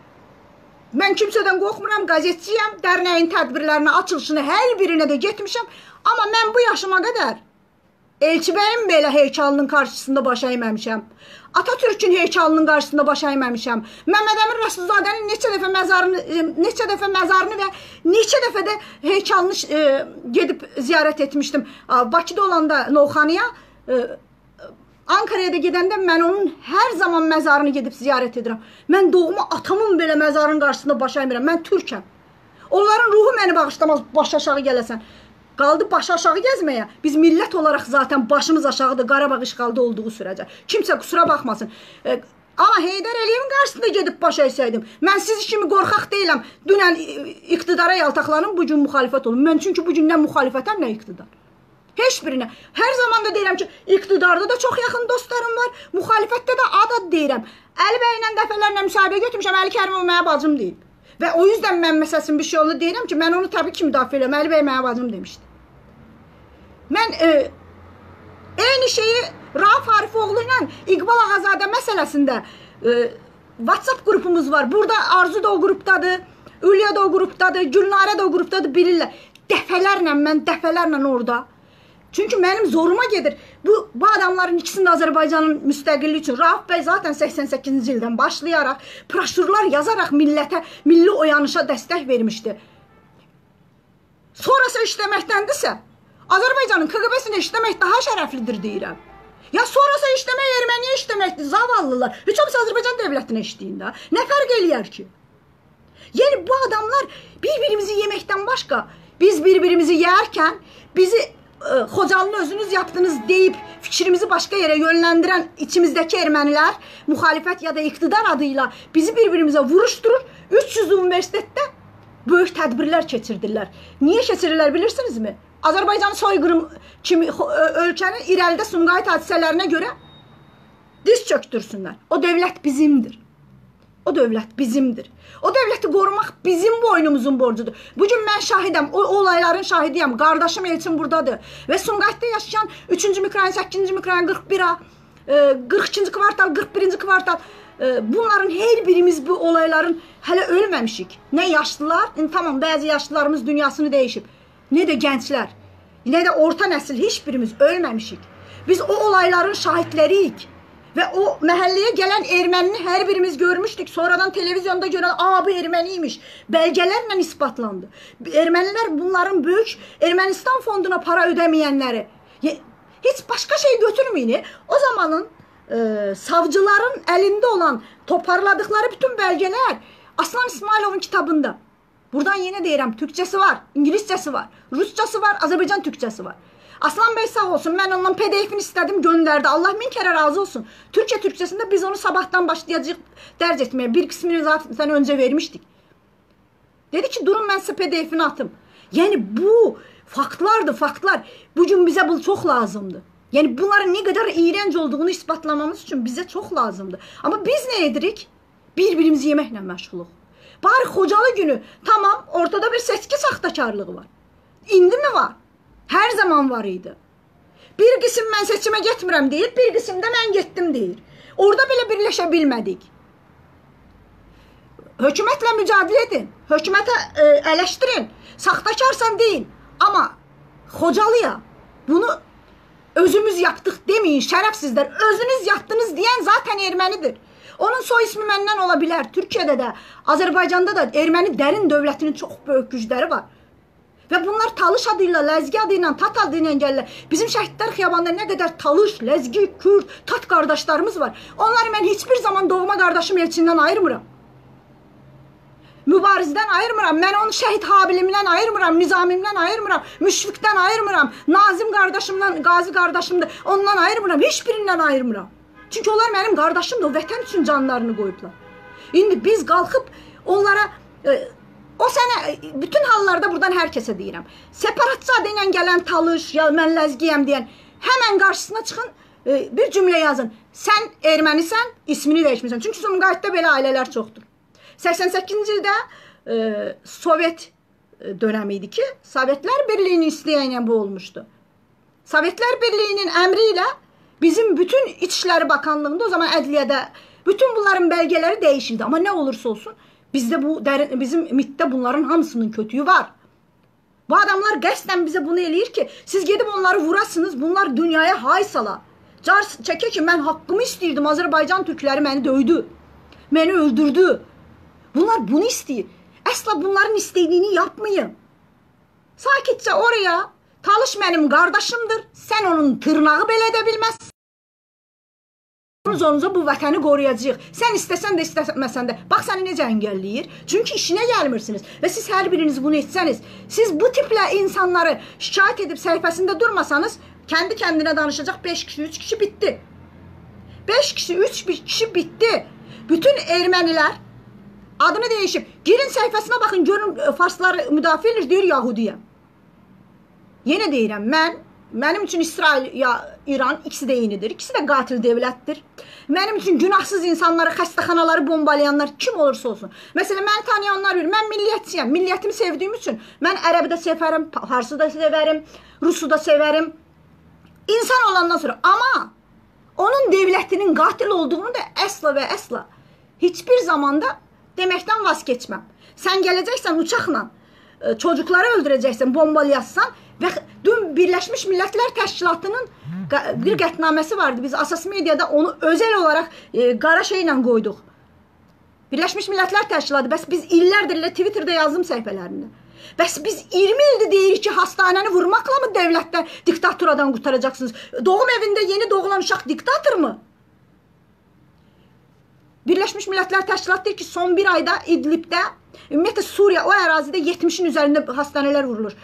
S1: Mən kimsədən qorxmuram, qəzetçiyəm, dərnəyin tədbirlərinə, açılışına, hər birinə də getmişəm. Amma mən bu yaşıma qədər Elçibəyin belə heykalının qarşısında baş əyməmişəm. Atatürk'ün heykalının qarşısında baş əyməmişəm. Məmməd Əmin Rəsulzadənin neçə dəfə məzarını və neçə dəfə də heykalını gedib ziyarət etmişdim. Bakıda olanda Novxanıya, Ankara'ya da gedəndə mən onun hər zaman məzarını gedib ziyarət edirəm. Mən doğma atamın belə məzarının qarşısında baş əymirəm. Mən türkəm. Onların ruhu məni bağışlamaz, baş aşağı gələsən. Qaldı baş aşağı gəzməyə. Biz millət olaraq zaten başımız aşağıdır, Qarabağ işğalda olduğu sürəcə. Kimsə kusura baxmasın. Amma Heydər Əliyevin qarşısında gedib baş əysəydim. Mən siz kimi qorxaq deyiləm. Dünən iqtidara yaltaqlanım, bugün müxalifət olum. Mən çünki bugün nə müxalifətəm, nə iqtidar. Heç birinə. Hər zaman da deyirəm ki, iqtidarda da çox yaxın dostlarım var, müxalifətdə də adı deyirəm. Əli bəylə dəfələrlə müsahibə götürmüşəm, Əli Kərimov mənə bacım deyib. Və o yüzden mən məsələsinin bir şey oldu deyirəm ki, mən onu təbii ki müdafiə edirəm. Əli bəy mənə bacım demişdi. Mən eyni şeyi Rauf Arifoğlu ilə İqbal Ağazadə məsələsində WhatsApp qrupumuz var. Burada Arzu da o qrupdadır, Ülya da o qrupdadır, Gülnarə da o qrupdadır, bilirlər. Dəfələrlə orada. Çünki mənim zoruma gedir. Bu adamların ikisini də Azərbaycanın müstəqilliyi üçün. Rauf bəy zaten 88-ci ildən başlayaraq, broşurlar yazaraq millətə, milli oyanışa dəstək vermişdi. Sonrası işləməkdəndirsə, Azərbaycanın KQB-sini işləmək daha şərəflidir deyirəm. Ya sonrası işləmək Erməniyə işləməkdir, zavallılar. Heç olmasa Azərbaycan dövlətinə işləyində. Nə fərq eləyər ki? Yəni bu adamlar bir-birimizi yeməkdən başqa, biz bir-birimizi yərkən, bizi Xocalını özünüz yaptınız deyib fikrimizi başqa yerə yönləndirən içimizdəki ermənilər müxalifət ya da iqtidar adıyla bizi bir-birimizə vuruşdurur. 300 universitetdə böyük tədbirlər keçirdirlər. Niyə keçirirlər bilirsinizmi? Azərbaycanı soyqırım kimi ölkənin irəlidə Sumqayıt hadisələrinə görə diz çöktürsünlər. O dövlət bizimdir. O dövlət bizimdir. O dövləti qorumaq bizim boynumuzun borcudur. Bugün mən şahidəm, o olayların şahidiyəm. Qardaşım Elçin buradadır. Və Sumqayıtda yaşayan 3-cü mikrorayon, 8-ci mikrorayon, 41-a, 42-ci kvartal, 41-ci kvartal. Bunların hər birimiz bu olayların hələ ölməmişik. Nə yaşlılar, tamam, bəzi yaşlılarımız dünyasını dəyişib. Nə də gənclər, nə də orta nəsil, heç birimiz ölməmişik. Biz o olayların şahidləriyik. Və o məhəlləyə gələn ermənini hər birimiz görmüşdük. Sonradan televizyonda görən, bu erməniymiş. Bəlgələrlə isbatlandı. Ermənilər bunların böyük Ermənistan fonduna para ödəməyənləri. Heç başqa şey götürməyin. O zamanın savcıların əlində olan toparladıkları bütün bəlgələr Aslan İsmailovun kitabında. Buradan yenə deyirəm, türkçəsi var, ingiliscəsi var, ruscası var, Azərbaycan türkçəsi var. Aslan bəy sağ olsun, mən ondan PDF-ini istədim, göndərdi. Allah min kərə razı olsun. Türkçə türkçəsində biz onu sabahdan başlayacaq dərc etməyə. Bir qismini zaten öncə vermişdik. Dedi ki, durun mən sizə PDF-ini atım. Yəni bu faktlardır, faktlar. Bugün bizə bu çox lazımdır. Yəni bunların nə qədər iyrənc olduğunu isbatlamamız üçün bizə çox lazımdır. Amma biz nə edirik? Bir-birimizi yeməklə məşğuluq. Bari Xocalı günü, tamam, ortada bir seçki saxtakarlığı var. İndi mi var? Hər zaman var idi. Bir qism mən seçimə getmirəm deyir, bir qism də mən getdim deyir. Orada belə birləşə bilmədik. hökumətlə mücadilə edin. Hökumətə eleştirin. Saxtakarsan deyin. Amma Xocalıya bunu özümüz yapdıq demeyin şərəfsizlər. Özünüz yaptınız deyən zaten ermənidir. Onun soy ismi məndən ola bilər. Türkiyədə də, Azərbaycanda da erməni dərin dövlətinin çox böyük gücləri var. Və bunlar Talış adıyla, Ləzgi adıyla, Tat adıyla gəlirlər. Bizim Şəhidlər Xiyabanında nə qədər Talış, Ləzgi, Kürd, Tat qardaşlarımız var. Onları mən heç bir zaman doğma qardaşım Elçindən ayırmıram. Mübarizdən ayırmıram. Mən onu Şəhid Habilimdən ayırmıram, Nizamimdən ayırmıram, Müşfiqdən ayırmıram, Nazim qardaşımdan, Qazi qardaşımdan, ondan ayırmıram, heç birindən ayırmıram. Çünki onlar mənim qardaşımdır, o vətən üçün canlarını qoyublar. İndi biz qalxıb onlara, o sənə bütün hallarda buradan hər kəsə deyirəm. Separatçı adı ilə gələn Talış, ya mən Ləzgiyəm deyən, həmən qarşısına çıxın, bir cümlə yazın. Sən ermənisən, ismini dəyişmirsən. Çünki Sumqayıtda belə ailələr çoxdur. 88-ci ildə Sovet dönəmi idi ki, Sovetlər Birliyinin istəyənlə bu olmuşdu. Sovetlər Birliyinin əmri ilə bizim bütün İçişləri Bakanlığında, o zaman ədliyyədə bütün bunların bəlgələri dəyişildi. Amma nə olursa olsun, bizdə bizim MİT-də bunların hamısının kötüyü var. Bu adamlar qəsdən bizə bunu eləyir ki, siz gedib onları vurasınız, bunlar dünyaya hay sala. Car çəkə ki, mən haqqımı istəyirdim, Azərbaycan türkləri məni döydü, məni öldürdü. Bunlar bunu istəyir. Əsla bunların istədiyini yapmayın. Sakitcə oraya, Talış mənim qardaşımdır, sən onun tırnağı belə edə bilməzsən. Zonunuza bu vətəni qoruyacaq. Sən istəsən də, istəməsən də. Bax, səni necə əngəlləyir? Çünki işinə gəlmirsiniz. Və siz hər biriniz bunu etsəniz, siz bu tiplə insanları şikayət edib səhifəsində durmasanız, kendi kendine danışacaq 5 kişi, 3 kişi bitti. 5 kişi, 3 kişi bitti. Bütün ermənilər adını değişip, girin səhifəsinə baxın, görün Farsları müdafiə edir, deyir Yahudiyəm. Yenə deyirəm, mənim üçün İsrail ya İran ikisi de eynidir. İkisi de qatil devlətdir. Mənim üçün günahsız insanları, xəstəxanaları bombalayanlar kim olursa olsun. Məsələn, məni tanıyanlar bilir, mən milliyyətçiyəm. Milliyyətimi sevdiyim üçün mən ərəbi də sevərəm, farsı da sevərim, rusu da sevərim. İnsan olandan sonra. Ama onun devlətinin qatil olduğunu da əsla və əsla hiçbir zamanda deməkdən vaz keçməm. Sən gələcəksən uçaqla, çocukları öldürəcəksən, bombalayassan və dün Birləşmiş Millətlər Təşkilatının bir qətnaməsi vardı. Biz Asas Mediada onu özel olarak qara şeylə qoyduq. Birləşmiş Millətlər Təşkilatı. Bəs biz illərdir Twitter'da yazdım səhifələrində. Bəs biz 20 ildir deyirik ki, hastanəni vurmaqla mı devlətdən, diktaturadan qurtaracaksınız? Doğum evində yeni doğulan uşaq diktator mu? Birləşmiş Millətlər Təşkilatı deyir ki, son bir ayda İdlib'də, ümumiyyətlə Suriya, o ərazidə 70'in üzərində hastaneler vurulur.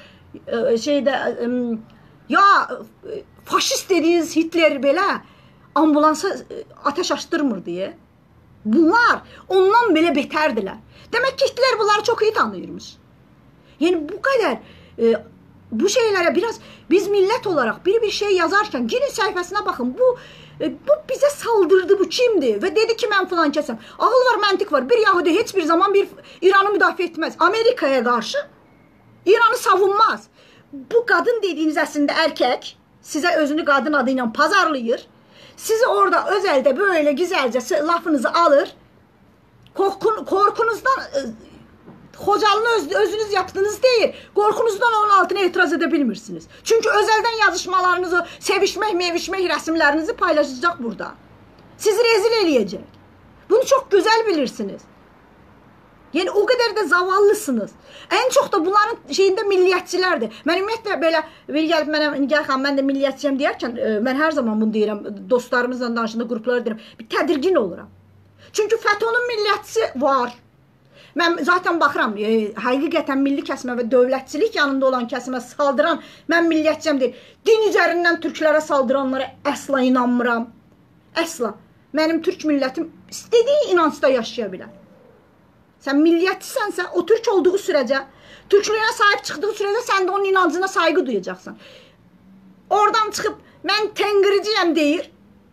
S1: Ya faşist dediğiniz Hitler belə ambulansa ateş açtırmır diye. Bunlar ondan belə betərdilər. Demək ki, Hitler bunları çok iyi tanıyırmış. Yani bu kadar bu şeylere biraz biz millet olarak bir şey yazarken girin sayfasına bakın. Bu bize saldırdı, bu kimdi? Ve dedi ki ben falan kesem. Ağıl var, mantık var. Bir Yahudi hiçbir zaman bir İran'ı müdafiə etmez. Amerika'ya karşı İran'ı savunmaz. Bu kadın dediğiniz aslında erkek. Size özünü kadın adıyla pazarlayır. Sizi orada özelde böyle güzelce lafınızı alır. Korkunuzdan Xocalını özünüz yaptığınız değil. Korkunuzdan onun altına etiraz edebilmirsiniz. Çünkü özelden yazışmalarınızı, sevişmek, mevişmek resimlerinizi paylaşacak burada. Sizi rezil eləyəcək. Bunu çok güzel bilirsiniz. Yani o kadar da zavallısınız. En çok da bunların şeyinde milliyetçilerdir. Ben ümumiyyətlə belə gəlib mənə Nigar xanım, mən də milliyetçiyəm deyərkən mən hər zaman bunu deyirəm. Dostlarımızla danışında qruplara deyirəm. Bir tədirgin oluram. Çünkü FETÖ'nün milliyetçisi var. Mən zaten baxıram, həqiqətən milli kəsimə və dövlətçilik yanında olan kəsimə saldıran, mən milliyyətçiyəm deyil. Din üzərindən türklərə saldıranlara əsla inanmıram. Əsla. Mənim türk millətim istədiyi inancda yaşaya bilər. Sən milliyyətçisənsə, o türk olduğu sürəcə, türklüyünə sahib çıxdığı sürəcə sən də onun inancına saygı duyacaqsan. Oradan çıxıb, mən tengiriciyəm deyir.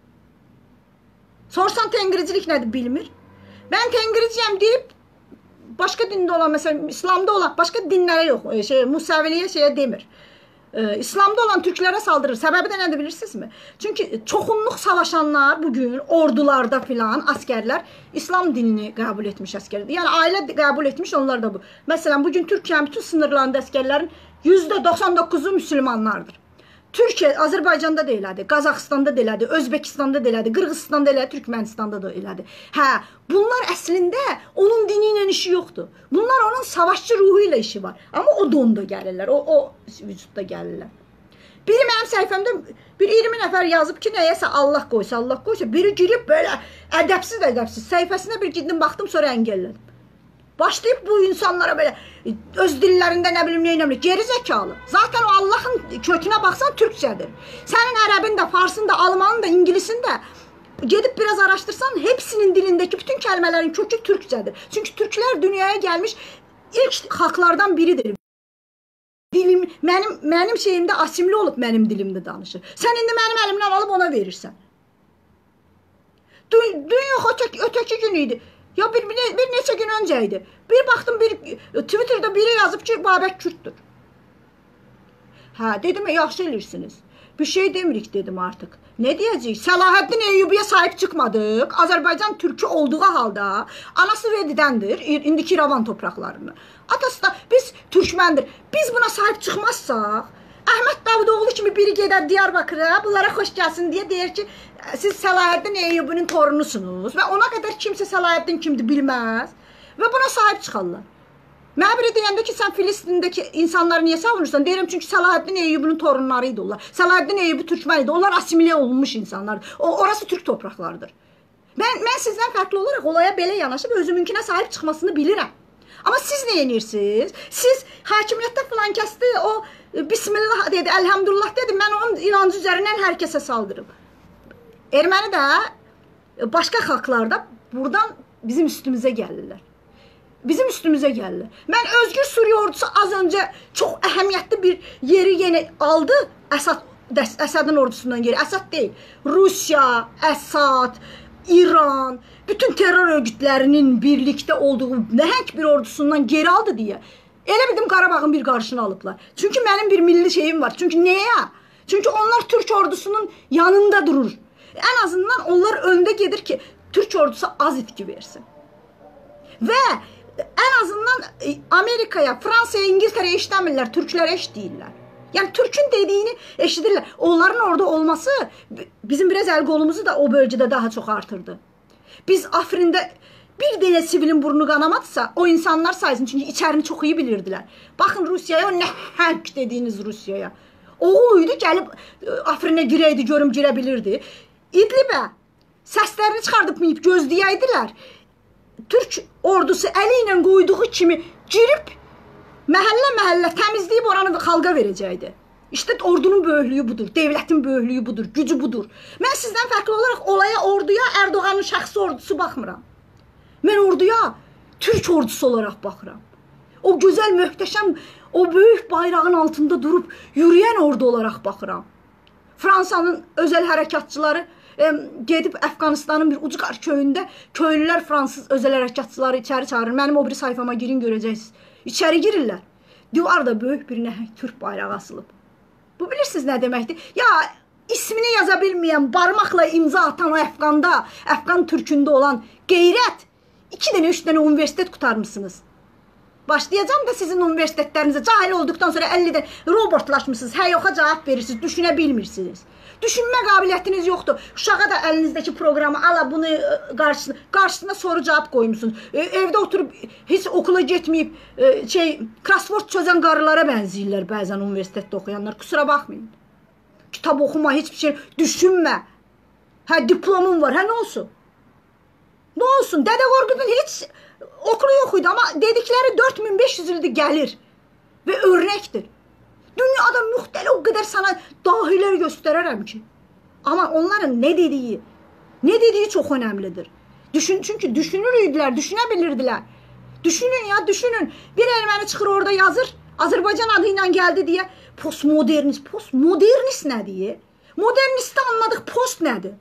S1: Sorsan tengiricilik nədir bilmir. Mən tengiriciyəm deyib, başka dinde olan, mesela İslam'da olan başka dinlere yok. Musaviliye demir. İslamda olan Türklərə saldırır. Səbəbi də nədir bilirsinizmi? Çünki çoxunluq savaşanlar bugün ordularda filan askərlər İslam dinini qəbul etmiş askərdir. Yəni ailə qəbul etmiş, onlar da bu. Məsələn, bugün Türkiyənin bütün sınırlarında askərlərin %99'u müsəlmanlardır. Türkiyə, Azərbaycanda da elədir, Qazaxıstanda da elədir, Özbəkistanda da elədir, Qırğızstanda da elədir, Türkmənistanda da elədir. Hə, bunlar əslində onun dini ilə işi yoxdur. Bunlar onun savaşçı ruhu ilə işi var. Amma o donda gəlirlər, o vücudda gəlirlər. Biri mənim səhifəmdə bir 20 nəfər yazıb ki, nəyəsə Allah qoysa, biri girib belə ədəbsiz səhifəsinə bir gitdim, baxdım, sonra əngəllədim. Başlayıb bu insanlara belə öz dillərində nə bilim neynəmli, geri zəkalı. Zaten o Allahın kökünə baxsan Türkçədir. Sənin ərəbin də, farsın da, almanın da, ingilisin də gedib biraz araşdırsan hepsinin dilindəki bütün kəlmələrin kökü Türkçədir. Çünki Türklər dünyaya gəlmiş ilk xalqlardan biridir. Dilim, mənim şeyimdə asimli olub mənim dilimdə danışır. Sən indi mənim əlimdən alıb ona verirsən. Dün yox, ötəki gün idi. Ya bir neçə gün öncə idi. Bir baxdım, Twitter'da biri yazıb ki, Babək Kürdür. Hə, dedim, yaxşı eləyirsiniz. Bir şey demirik dedim artıq. Ne deyəcəyik? Səlahəddin Eyyubiyə sahib çıxmadıq. Azərbaycan türkü olduğu halda anası Vedidəndir, indiki İrəvan torpaqlarını. Atası da biz türkməndir. Biz buna sahib çıxmazsaq, Əhməd Davudoğlu kimi biri gedər Diyarbakıra, bunlara xoş gəlsin deyə deyir ki, siz Səlahəddin Eyyubinin torunusunuz və ona qədər kimsə Səlahəddin kimdir bilməz və buna sahib çıxarlar. Mənə biri deyəndə ki, sən Filistindəki insanları niyə savunursan? Deyirəm, çünki Səlahəddin Eyyubinin torunları idi onlar. Səlahəddin Eyyubu türkmən idi. Onlar asimilə olunmuş insanlardır. Orası türk torpaqlarıdır. Mən sizdən fərqli olaraq olaya belə yanaşıb özümünkinə sahib çıxmasını bilirəm. Amma siz nə edirsiniz? Siz hakimiyyətdə filan kəsdi, o Bismillah dedi, Elhamdülillah dedi, mən onun inancı üzərindən hər kəsə saldırım. Erməni də başqa xalqlarda buradan bizim üstümüzə gəlirlər. Bizim üstümüzə gəlirlər. Mən Özgür Suriye ordusu az öncə çox əhəmiyyətli bir yeri yenə aldı. Əsadın ordusundan geri. Əsad deyil. Rusiya, Əsad, İran, bütün terror örgütlərinin birlikdə olduğu nəhəng bir ordusundan geri aldı deyə. Elə bildim Qarabağın bir qarşını alıblar. Çünki mənim bir milli şeyim var. Çünki nəyə? Çünki onlar Türk ordusunun yanında durur. En azından onlar öndə gedir ki, Türk ordusu az itki versin. Və en azından Amerikaya, Fransaya, İngiltere'ye eşitəmirlər, Türklərə eşitirlər. Yani Türk'ün dediğini eşidirlər. Onların orada olması bizim biraz el kolumuzu da o bölgede daha çok artırdı. Biz Afrin'de bir dənə sivilin burnu qanamadısa, o insanlar sayısın. Çünki içərini çox iyi bilirdilər. Baxın Rusiyaya, o nəhəng dediğiniz Rusiyaya. Oğul idi, gəlib Afrin'e girəydi, görüm girə bilirdi. İdlibə səslərini çıxardıbmayıb gözləyəydilər. Türk ordusu əli ilə qoyduğu kimi girib məhəllə təmizləyib oranı xalqa verəcəkdi. İşte ordunun böyüklüyü budur, devlətin böyüklüyü budur, gücü budur. Mən sizdən fərqli olaraq olaya, orduya Erdoğan'ın şəxsi ordusu baxmıram. Mən orduya Türk ordusu olaraq baxıram. O gözəl, möhtəşəm, o böyük bayrağın altında durub yürüyən ordu olaraq baxıram. Fransanın özəl hərəkatçıları gedib Əfqanistanın bir ucqar köyündə köylülər Fransız özəl hərəkatçıları içəri çağırır. Mənim o biri sayfama girin görəcəksiniz. İçəri girirlər. Divarda böyük bir nəhəng Türk bayrağı asılıb. Bu bilirsiniz nə deməkdir? Ya ismini yaza bilməyən, barmaqla imza atan o Əfqanda, Əfqan türkündə olan qeyrət 2 dənə, 3 dənə universitet qutarmışsınız. Başlayacağım da sizin universitetlərinizə cahil olduqdan sonra 50 də robotlaşmışsınız, hə yoxa cavab verirsiniz, düşünə bilmirsiniz. Düşünmə qabiliyyətiniz yoxdur. Uşağa da əlinizdəki proqramı ala, bunu qarşısına soru cavab qoymuşsunuz. Evdə oturub heç okula getməyib crossword çözən qarılara bənzəyirlər bəzən universitetdə oxuyanlar. Kusura baxmayın. Kitab oxuma, hiçbir şey düşünmə. Hə, diplomum var, hə nə olsun? Nə olsun? Dədə Qorqudun heç okulu yox idi, amma dedikləri 4500 ildir gəlir və örnəkdir. Dünyada müxtəlif o qədər sana dahilər göstərərəm ki. Amma onların nə dediyi çox önəmlidir. Çünki düşünürüydülər, düşünə bilirdilər. Düşünün ya, düşünün. Bir erməni çıxır orada yazır, Azərbaycan adı ilə gəldi deyə postmodernist. Postmodernist nədir? Modernisti anladıq, post nədir?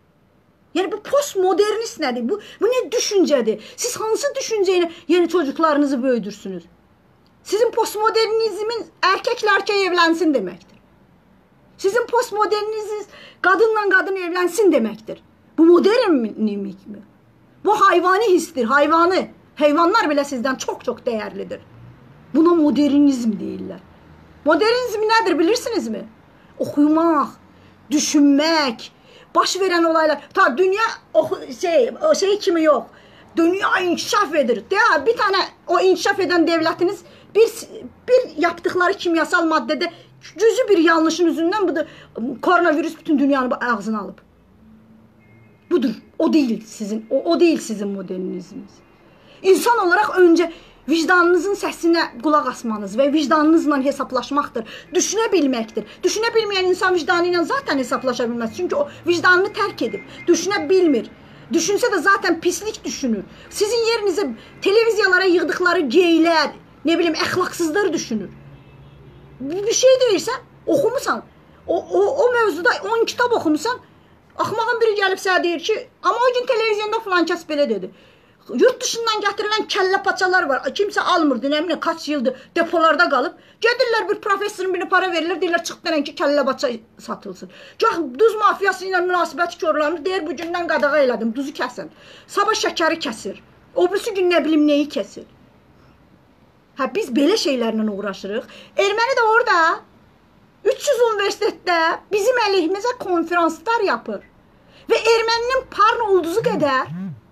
S1: Yəni bu postmodernist nədir? Bu nə düşüncədir? Siz hansı düşüncə ilə yeni çocuklarınızı böyüdürsünüz? Sizin postmodernizmin erkekle evlensin demektir. Sizin postmodernizm kadınla kadın evlensin demektir. Bu modernlik mi? Bu hayvani histir, hayvanı. Hayvanlar bile sizden çok çok değerlidir. Buna modernizm deyirlər. Modernizm nedir bilirsiniz mi? Okumak, düşünmek, baş veren olaylar. Ta dünya o şey kimi yok. Dünya inkişaf edir. Ya bir tane o inkişaf eden devletiniz bir yaptıkları kimyasal maddede cüzü bir yanlışın yüzünden bu da koronavirüs bütün dünyanın ağzına alıp. Budur. O değil sizin modernizminiz. İnsan olarak önce vicdanınızın səsinə qulaq asmanız və vicdanınızla hesaplaşmaqdır. Düşünebilməkdir. Düşünebilmeyen insan vicdanıyla zaten hesaplaşa bilmez. Çünkü o vicdanını tərk edib. Düşünebilmir. Düşünse de zaten pislik düşünür. Sizin yerinize televizyalara yığdıkları geyler, ne bileyim əxlaqsızları düşünür. Bir şey deyirsən, oxumusan. O mövzuda 10 kitab oxumusan, axmağın biri gəlib sənə deyir ki, amma o gün televizyonda filan kəs belə dedi. Yurt dışından gətirilən kəllə paçalar var. Kimsə almırdı, nə bileyim, kaç yıldır depolarda qalıb. Gedirlər bir professorun birine para verirlər, deyirlər çıx denən ki, kəllə paça satılsın. Gah duz mafiyası ilə münasibət korlanır, deyir bu gündən qadağa elədim, duzu kəsin. Sabah şəkəri kəsir. O birisi gün nə bilim neyi kəsir. Biz belə şeylərlə uğraşırıq. Erməni də orada 300 universitetdə bizim əleyhimizə konferanslar yapır. Və erməninin parn ulduzu qədər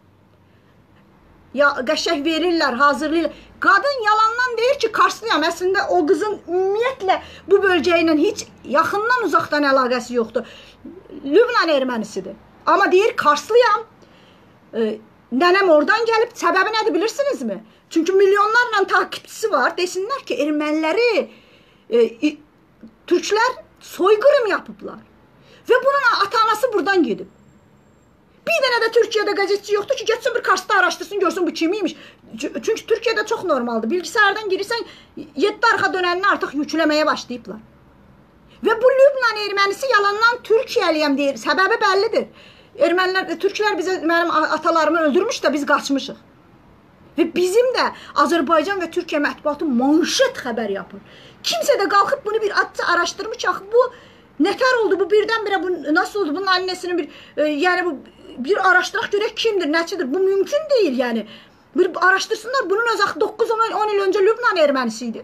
S1: ya qəşəng verirlər, hazırlayırlar. Qadın yalandan deyir ki, Karslıyam. Əslində o qızın ümumiyyətlə bu bölgə ilə heç yaxından uzaqdan əlaqəsi yoxdur. Lübnan ermənisidir. Amma deyir Karslıyam. Nənəm oradan gəlib. Səbəbi nədir bilirsinizmi? Çünki milyonlarla takipçisi var. Desinlər ki, erməniləri Türklər soyqırım yapıblar. Və bunun ata-anası buradan gedib. Bir dənə də Türkiyədə qəzetçi yoxdur ki, getsin bir Karsda araşdırsın, görsün bu kimiymiş. Çünki Türkiyədə çox normaldır. Bilgisayardan girirsən, 7 arxa dönənini artıq yükləməyə başlayıblar. Və bu Lübnan ermənisi yalandan Türkiyəliyəm deyir. Səbəbi bəllidir. Türklər mənim atalarımı öldürmüş də biz qaçmışıq. Və bizim də Azərbaycan və Türkiyə mətbuatı manşet xəbər yapır. Kimsə də qalxıb bunu bir araşdırmış. Bu nətər oldu, bu birdən-birə bu nasıl oldu, bunun annesinin yəni bu bir araşdıraq görək kimdir, nəçidir? Bu mümkün deyil yəni. Bir araşdırsınlar, bunun öz 9-10 il öncə Lübnan ermənisi idi.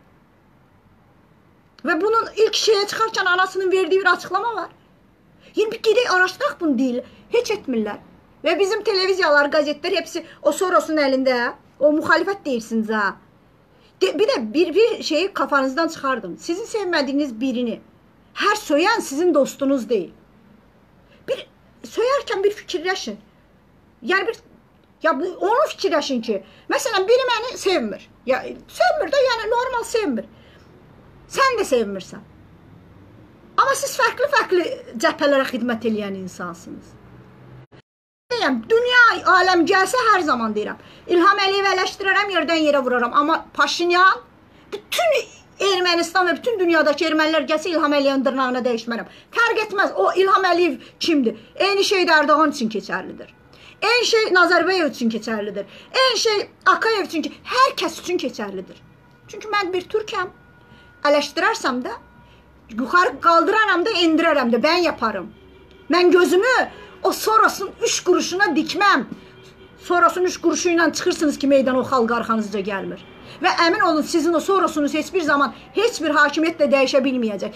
S1: Və bunun ilk şeye çıxarkən anasının verdiyi bir açıqlama var. Yəni bir gedək araşdıraq bunu deyil. Heç etmirlər. Və bizim televizyalar, qəzetlər hepsi o Soros'un əlində. O müxalifət deyirsiniz ha. Bir də bir şeyi kafanızdan çıxardım. Sizin sevmədiyiniz birini hər söyən sizin dostunuz deyil. Bir söyərkən bir fikirləşin. Yəni onu fikirləşin ki, məsələn biri məni sevmir. Ya sevmir də, yəni normal sevmir. Sən də sevmirsən. Amma siz fərqli cəbhələrə xidmət edən insansınız. Dünya aləm gəlsə hər zaman deyirəm. İlham Əliyev ələşdirərəm, yerdən yerə vuraram. Amma Paşinyan, bütün Ermənistan və bütün dünyadakı ermənilər gəlsə İlham Əliyevin dırnağına dəyişmərəm. Fərq etməz. O İlham Əliyev kimdir? Eyni şey Erdoğan üçün keçərlidir. Eyni şey Nazarbayev üçün keçərlidir. Eyni şey Akayev üçün, hər kəs üçün keçərlidir. Çünki mən bir türkəm. Ələşdirərsəm də, yuxarı qaldıraram da, indirərəm də, ben yaparım. Mən gözümü o Soros'un 3 quruşuna dikməm. Soros'un 3 quruşu ilə çıxırsınız ki, meydan o xalq arxanızca gəlmir. Və əmin olun, sizin o Soros'unuz heç bir zaman, heç bir hakimiyyətlə dəyişə bilməyəcək.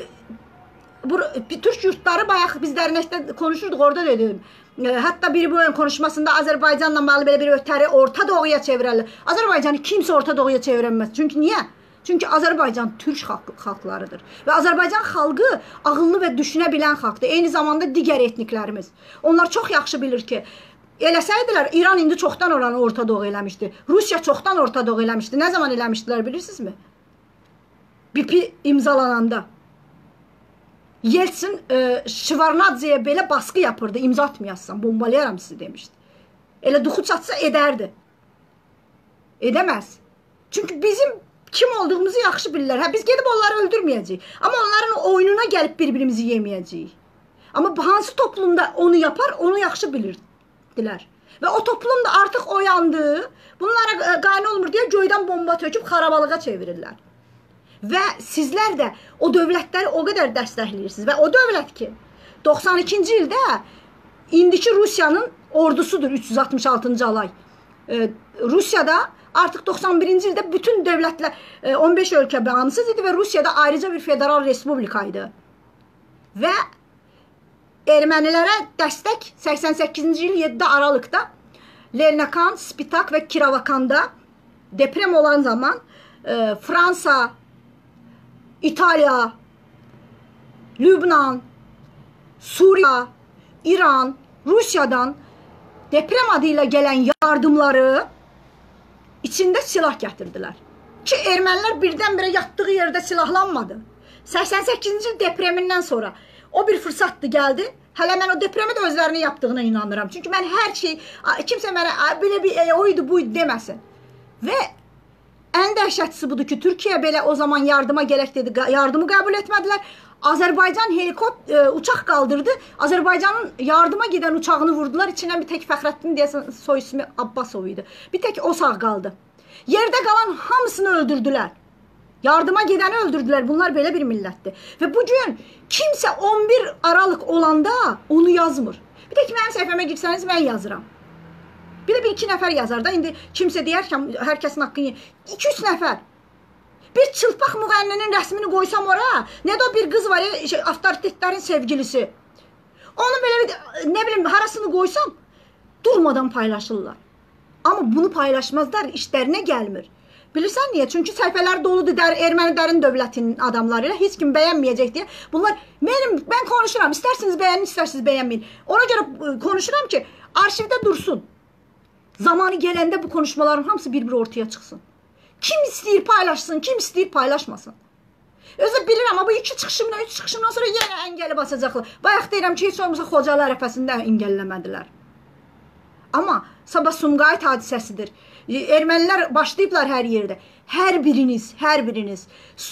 S1: Türk yurtları bayaq biz dərnəkdə konuşurduq, orada dedim. Hətta biri bu ön konuşmasında Azərbaycanla bağlı belə bir ötəri Orta Doğuya çevirərlər. Azərbaycanı kimsə Orta Doğuya çevirəməz. Çünki niyə? Çünki Azərbaycan türk xalqlarıdır. Və Azərbaycan xalqı ağıllı və düşünə bilən xalqdır. Eyni zamanda digər etniklərimiz. Onlar çox yaxşı bilir ki, eləsəydilər, İran indi çoxdan oranı Orta Doğu eləmişdi. Rusiya çoxdan Orta Doğu eləmişdi. Nə zaman eləmişdilər bilirsinizmi? BP imzalananda. Yeltsin Şivarnadze'yə belə baskı yapırdı. İmza atmayassan, bombalayaram sizi demişdi. Elə duxu çatsa edərdi. Edəməz. Çünki bizim kim olduğumuzu yaxşı bilirlər. Biz gedib onları öldürməyəcəyik. Amma onların oyununa gəlib bir-birimizi yeməyəcəyik. Amma hansı toplumda onu yapar, onu yaxşı bilirdilər. Və o toplum da artıq oyandı. Bunlara qane olmur deyə göydən bomba töküb xarabalığa çevirirlər. Və sizlər də o dövlətləri o qədər dəstəkləyirsiniz. Və o dövlət ki, 92-ci ildə indiki Rusiyanın ordusudur 366-cı alay. Rusiyada artıq 91-ci ildə bütün dövlətlər 15 ölkə bağımsız idi və Rusiyada ayrıca bir federal respublikaydı. Və ermənilərə dəstək 88-ci il 7 Aralıqda Lernakan, Spitak və Kirovakanda deprem olan zaman Fransa, İtalya, Lübnan, Suriya, İran, Rusiyadan deprem adıyla gələn yardımları içində silah gətirdilər. Ki, ermənilər birdən-birə yatdığı yerdə silahlanmadı. 88-ci il depremindən sonra o bir fırsatdı gəldi. Hələ mən o depremi də özlərinin yaptığına inanıram. Çünki mən hər şey, kimsə mənə belə bir oydu, buydu deməsin. Və ən dəhşətlisi budur ki, Türkiyə belə o zaman yardıma gələk dedi, yardımı qəbul etmədilər. Azərbaycan uçaq qaldırdı. Azərbaycanın yardıma gedən uçağını vurdular. İçindən bir tək Fəxrəddin deyəsən soy ismi Abbasov idi. Bir tək o sağ qaldı. Yerdə qalan hamısını öldürdülər. Yardıma gedəni öldürdülər. Bunlar belə bir millətdir. Və bugün kimsə 11 Aralıq olanda onu yazmır. Bir tək mənim səhifəmə girsəniz mən yazıram. Bir də bir-iki nəfər yazar da. İndi kimsə deyərkən hər kəsin haqqını 2-3 nəfər. Bir çılpaq müğənninin rəsmini qoysam ora, nə də bir qız var, avtoritetlərin sevgilisi. Onu belə, nə bilim, harasını qoysam, durmadan paylaşırlar. Amma bunu paylaşmazlar, işlərinə gəlmir. Bilirsən niyə? Çünki səhifələr doludur erməni dərin dövlətinin adamları ilə, heç kim bəyənməyəcək deyə. Bunlar, mən konuşuram, istərsiniz bəyənin, istərsiniz bəyənməyin. Ona görə konuşuram ki, arşivdə dursun. Zamanı gələndə bu konuşmaların hamısı bir-bir ortaya çıxsın. Kim istəyir paylaşsın, kim istəyir paylaşmasın. Özü bilirəm, amma bu 2 çıxışımdan, 3 çıxışımdan sonra yenə əngəli basacaqlar. Bayaq deyirəm ki, heç olmasa Xocalı ərəfəsində əngəlləmədilər. Amma sabah Sumqayıt hadisəsidir. Ermənilər başlayıblar hər yerdə. Hər biriniz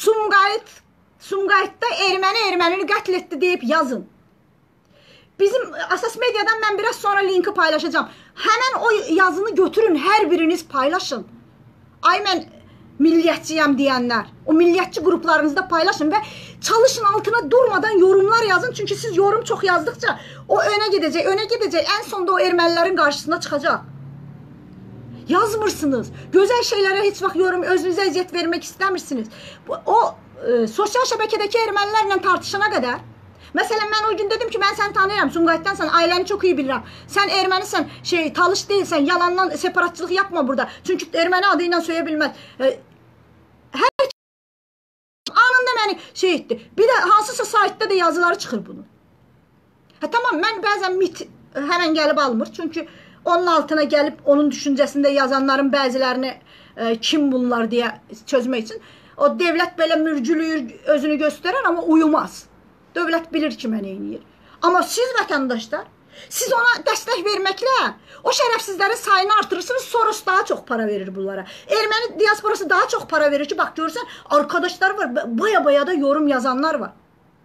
S1: Sumqayıtda erməni qətl etdi deyib yazın. Bizim Əsas Mediadan mən biraz sonra linki paylaşacağım. Həmən o yazını götürün, hər biriniz paylaşın. Ay mən milliyyətçiyəm deyənlər, o milliyyətçi qruplarınızda paylaşın və çalışın altına durmadan yorumlar yazın. Çünki siz yorum çox yazdıqca o önə gedəcək, ən sonda o ermənilərin qarşısına çıxacaq. Yazmırsınız, gözəl şeylərə heç vaxt yorum, özünüzə əziyyət vermək istəmirsiniz. O sosial şəbəkədəki ermənilərlə tartışana qədər, məsələn, mən o gün dedim ki, mən səni tanıyıram, Sumqayıtdansan, ailəni çox iyi bilirəm. Sən ermənisən, talış deyilsən, yalandan separatçılıq yapma burada. Çünki erməni adı ilə söyə bilməz. Hər anında məni etdi. Bir də hansısa saytda da yazıları çıxır bunun. Tamam, mən bəzən mit həmən gəlib almır. Çünki onun altına gəlib, onun düşüncəsində yazanların bəzilərini kim bunlar deyə çözmək üçün. O devlət belə mürgülüyür, özünü göstərər, amma uyumaz. Dövlət bilir ki, mən eyniyir. Amma siz vətəndaşlar, siz ona dəstək verməklə o şərəfsizlərin sayını artırırsınız, Soros daha çox para verir bunlara. Erməni diasporası daha çox para verir ki, bax görürsən, arkadaşlar var, baya-baya da yorum yazanlar var.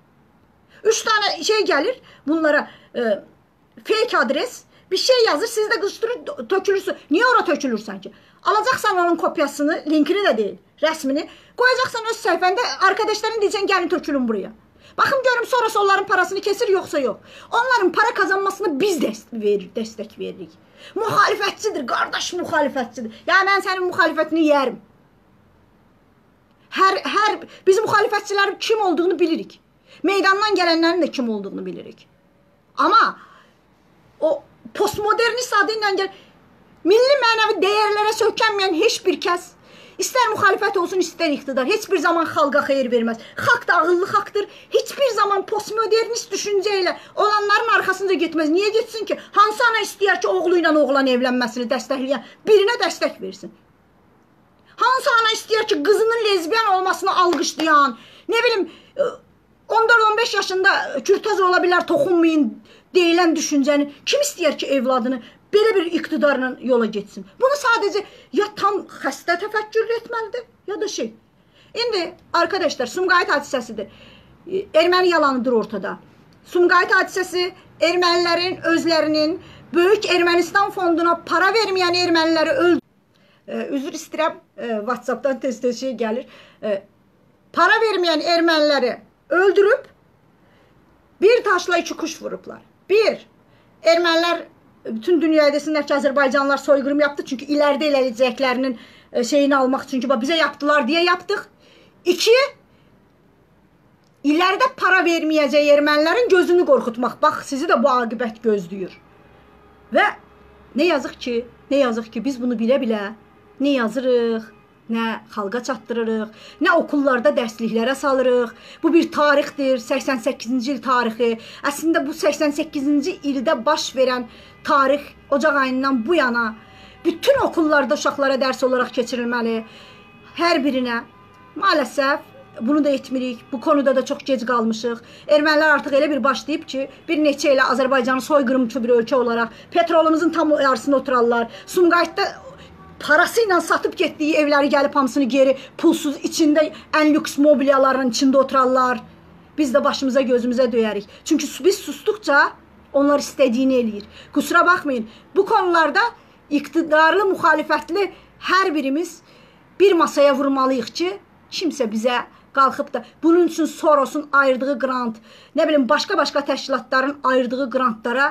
S1: 3 tane şey gəlir bunlara, fake adres, bir şey yazır, siz də qışdırır, tökülürsün. Niyə ora tökülürsən ki? Alacaqsan onun kopyasını, linkini də deyil, rəsmini, qoyacaqsan öz səhifəndə, arkadaşların deyəcəksən, gəlin tökülün buraya. Baxın görüm Soros onların parasını kesir yoxsa yox. Onların para kazanmasını biz dəstək veririk. Müxalifətçidir, qardaş müxalifətçidir. Ya mən sənin müxalifətini yerim. Biz müxalifətçilərin kim olduğunu bilirik. Meydandan gələnlərin də kim olduğunu bilirik. Amma o postmodernist adı ilə milli mənəvi dəyərlərə sökənməyən heç bir kəs, İstər müxalifət olsun, istər iqtidar, heç bir zaman xalqa xeyir verməz. Xalq da ağıllı xalqdır, heç bir zaman postmodernist düşüncə ilə olanların arxasında getməz. Niyə getsin ki? Hansı ana istəyər ki, oğlu ilə oğlan evlənməsini dəstəkləyən birinə dəstək versin? Hansı ana istəyər ki, qızının lezbiyan olmasını alqışlayan, nə bilim, 14-15 yaşında kürtaz ola bilər, toxunmayın deyilən düşüncəni, kim istəyər ki, evladını belə bir iqtidarla yola getsin? Bunu sadəcə ya tam xəstə təfəkkürlü etməlidir, ya da şey. İndi, arkadaşlar, Sumqayıt hadisəsidir. Erməni yalanıdır ortada. Sumqayıt hadisəsi ermənilərin özlərinin Böyük Ermənistan fonduna para verməyən erməniləri öldürüb. Üzr istəyirəm, WhatsAppdan tez-tez şey gəlir. Para verməyən erməniləri öldürüb, bir taşla iki kuş vurublar. Bir, ermənilər bütün dünyaya desinlər ki, Azərbaycanlılar soyqırım yaptı. Çünki ilərdə eləyəcəklərinin şeyini almaq üçün ki, bizə yaptılar deyə yapdıq. İki, ilərdə para verməyəcək ermənilərin gözünü qorxutmaq. Bax, sizi də bu aqibət gözləyir. Və nə yazıq ki, biz bunu bilə-bilə nə yazırıq, nə xalqa çatdırırıq, nə okullarda dərsliklərə salırıq. Bu bir tarixdir, 88-ci il tarixi. Əslində bu 88-ci ildə baş verən tarix Ocaq ayından bu yana bütün okullarda uşaqlara dərs olaraq keçirilməli. Hər birinə. Maalesef bunu da etmirik. Bu konuda da çox gec qalmışıq. Ermənilər artıq elə bir başlayıb ki, bir neçə ilə Azərbaycanı soyqırımçı bir ölkə olaraq petrolumuzun tam yarısını oturarlar. Sumqayıtda parası ilə satıb getdiyi evləri gəlib hamısını geri pulsuz içində ən lüks mobilyaların içində oturarlar. Biz də başımıza gözümüzə döyərik. Çünki biz susduqca onlar istədiyini eləyir. Kusura baxmayın. Bu konularda iqtidarlı, müxalifətli hər birimiz bir masaya vurmalıyıq ki, kimsə bizə qalxıb da bunun üçün Soros'un ayırdığı grant, nə bilim başqa təşkilatların ayırdığı grantlara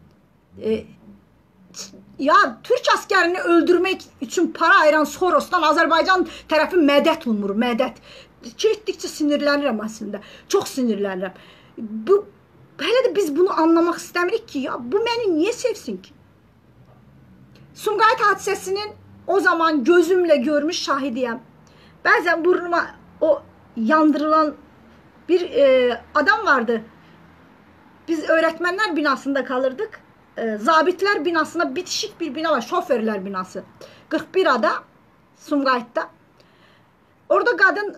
S1: ya Türk askərini öldürmək üçün para ayıran Soros'tan Azərbaycan tərəfi mədət umur, mədət. Getdikcə sinirlənirəm əslində. Çox sinirlənirəm. Hələ də biz bunu anlamaq istəmirik ki, ya bu məni niyə sevsin ki? Sumqayıt hadisəsinin o zaman gözümlə görmüş şahidiyəm. Bəzən burnuma o yandırılan bir adam vardı. Biz öğretmenler binasında kalırdık. Zabitlər binasına bitişik bir bina var. Şoförlər binası. 41A'da Sumqayıtda. Orada qadın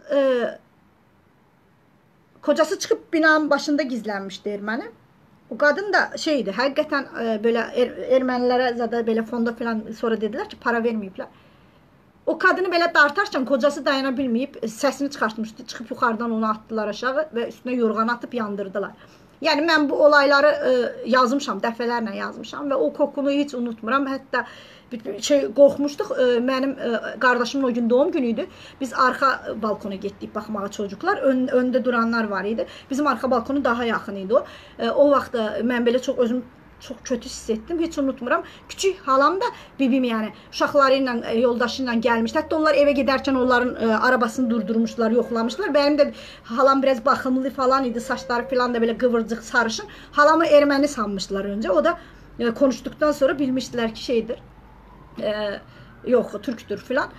S1: kocası çıxıb binanın başında gizlənmişdi erməni. O qadın da şeydi, həqiqətən belə ermənilərə zədə belə fonda falan sonra dedilər ki, para verməyiblər. O qadını belə dartarkən kocası dayana bilməyib səsini çıxartmışdı. Çıxıb yuxarıdan onu atdılar aşağı və üstünə yorğan atıb yandırdılar. Yəni mən bu olayları yazmışam, dəfələrlə yazmışam və o kokunu heç unutmuram. Hətta qorxmuşduq. Mənim qardaşımın o gün doğum günüydü. Biz arxa balkona getdik baxmağa çocuklar. Öndə duranlar var idi. Bizim arxa balkonu daha yaxın idi o. O vaxt mən belə özüm çox kötü hiss etdim. Heç unutmuram. Küçük halam da bibim yəni uşaqları ilə, yoldaşı ilə gəlmişdi. Hətta onlar evə gedərkən onların arabasını durdurmuşlar, yoxlamışlar. Mənim də halam biraz baxımlı falan idi. Saçları falan da belə qıvırcıq, sarışın. Halamı erməni sanmışdılar öncə. O da konuşduqdan sonra bilmişdilər ki şeydir. Yox, türktür falan.